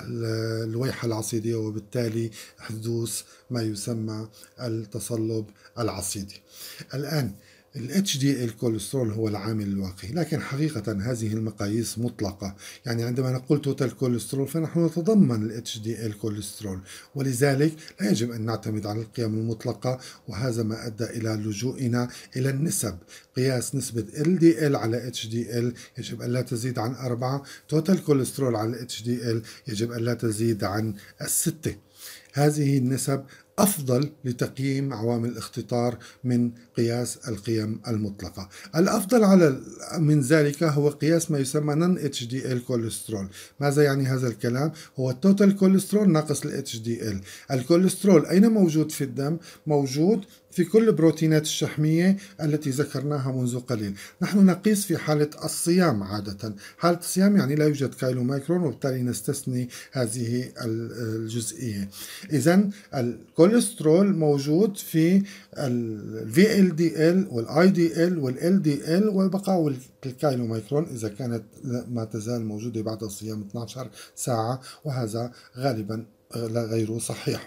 الويحة العصيدية، وبالتالي حدوث ما يسمى التصلب العصيدي. الآن ال اتش دي ال كوليسترول هو العامل الواقعي، لكن حقيقة هذه المقاييس مطلقة. يعني عندما نقول توتال كوليسترول فنحن نتضمن ال اتش دي ال كوليسترول، ولذلك لا يجب أن نعتمد على القيم المطلقة، وهذا ما أدى إلى لجوئنا إلى النسب. قياس نسبة ال دي ال على اتش دي ال يجب أن لا تزيد عن أربعة. توتال كوليسترول على اتش دي ال يجب أن لا تزيد عن الستة. هذه النسب أفضل لتقييم عوامل الاختطار من قياس القيم المطلقة. الأفضل على من ذلك هو قياس ما يسمى نون اتش دي ال كوليسترول. ماذا يعني هذا الكلام؟ هو التوتال كوليسترول ناقص ال اتش دي ال. الكوليسترول أين موجود في الدم؟ موجود في كل البروتينات الشحمية التي ذكرناها منذ قليل. نحن نقيس في حالة الصيام عادة. حالة الصيام يعني لا يوجد كيلو مايكرون، وبالتالي نستثني هذه الجزئية. إذن الكوليسترول موجود في ال في ال دي ال وال آي دي ال وال إل دي إل، والبقاء الكيلو مايكرون إذا كانت ما تزال موجودة بعد الصيام اثنتي عشرة ساعة، وهذا غالبا لا غير صحيح.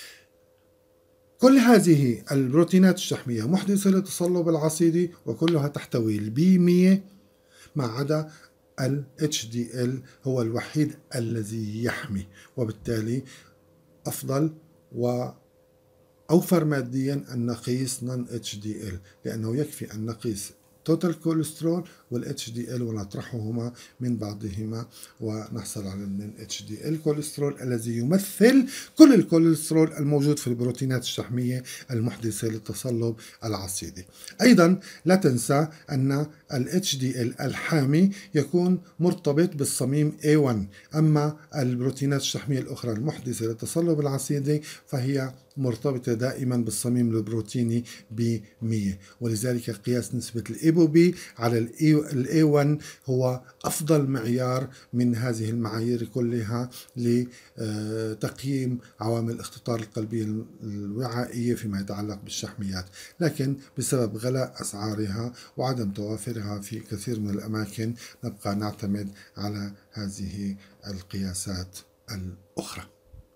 كل هذه البروتينات الشحمية محدثة للتصلب العصيدي، وكلها تحتوي البي مية ما عدا ال اتش دي ال هو الوحيد الذي يحمي، وبالتالي أفضل وأوفر ماديا أن نقيس نون اتش دي ال، لأنه يكفي أن نقيس توتال كوليسترول وال اتش دي ال ونطرحهما من بعضهما ونحصل على ال اتش دي ال كوليسترول الذي يمثل كل الكوليسترول الموجود في البروتينات الشحمية المحدثة للتصلب العصيدي. أيضا لا تنسى أن ال اتش دي ال الحامي يكون مرتبط بالصميم إيه واحد، أما البروتينات الشحمية الأخرى المحدثة للتصلب العصيدي فهي مرتبطة دائما بالصميم البروتيني ب مية، ولذلك قياس نسبة الإي الليبوبي على ال إيه واحد هو أفضل معيار من هذه المعايير كلها لتقييم عوامل الاختطار القلبية الوعائية فيما يتعلق بالشحميات، لكن بسبب غلاء أسعارها وعدم توافرها في كثير من الأماكن نبقى نعتمد على هذه القياسات الأخرى.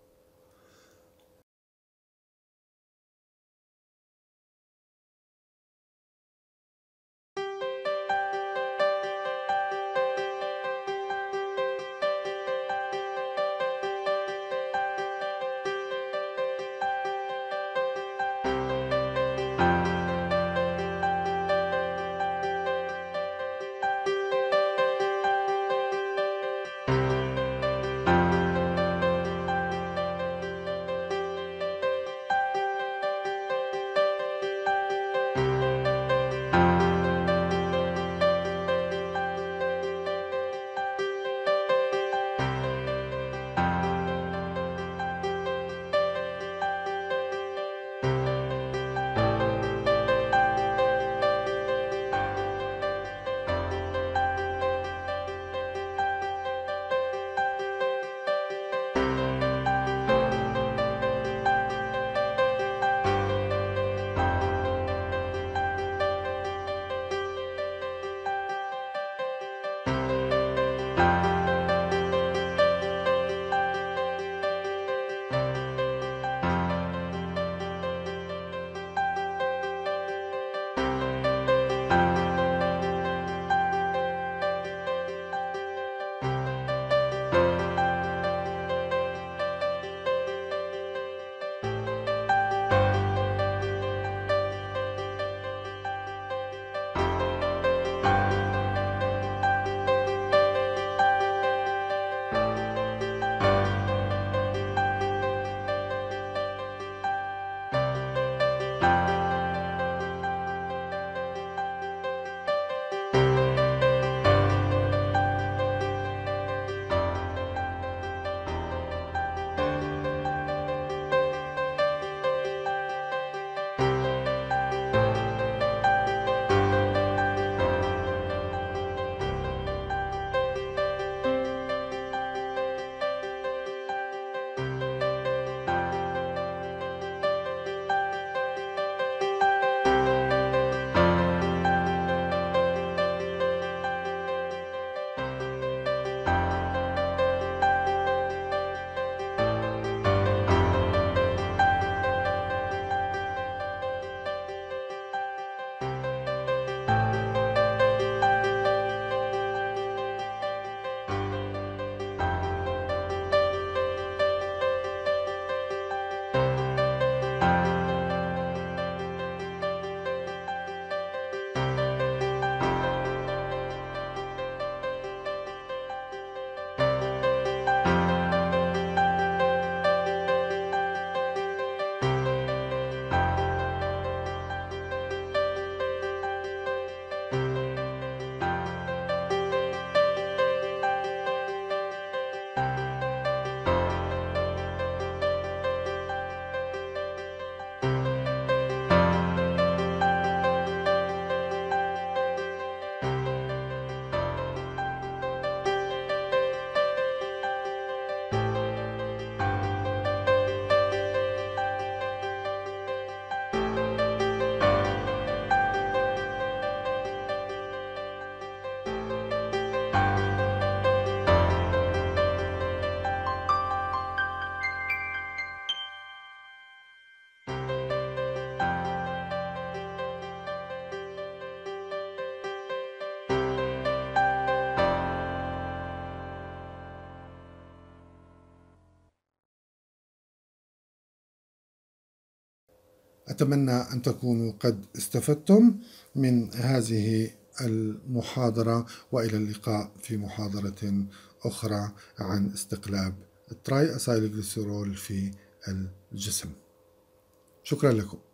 أتمنى أن تكونوا قد استفدتم من هذه المحاضرة، وإلى اللقاء في محاضرة أخرى عن استقلاب التراي أسايل جليسرول في الجسم. شكرا لكم.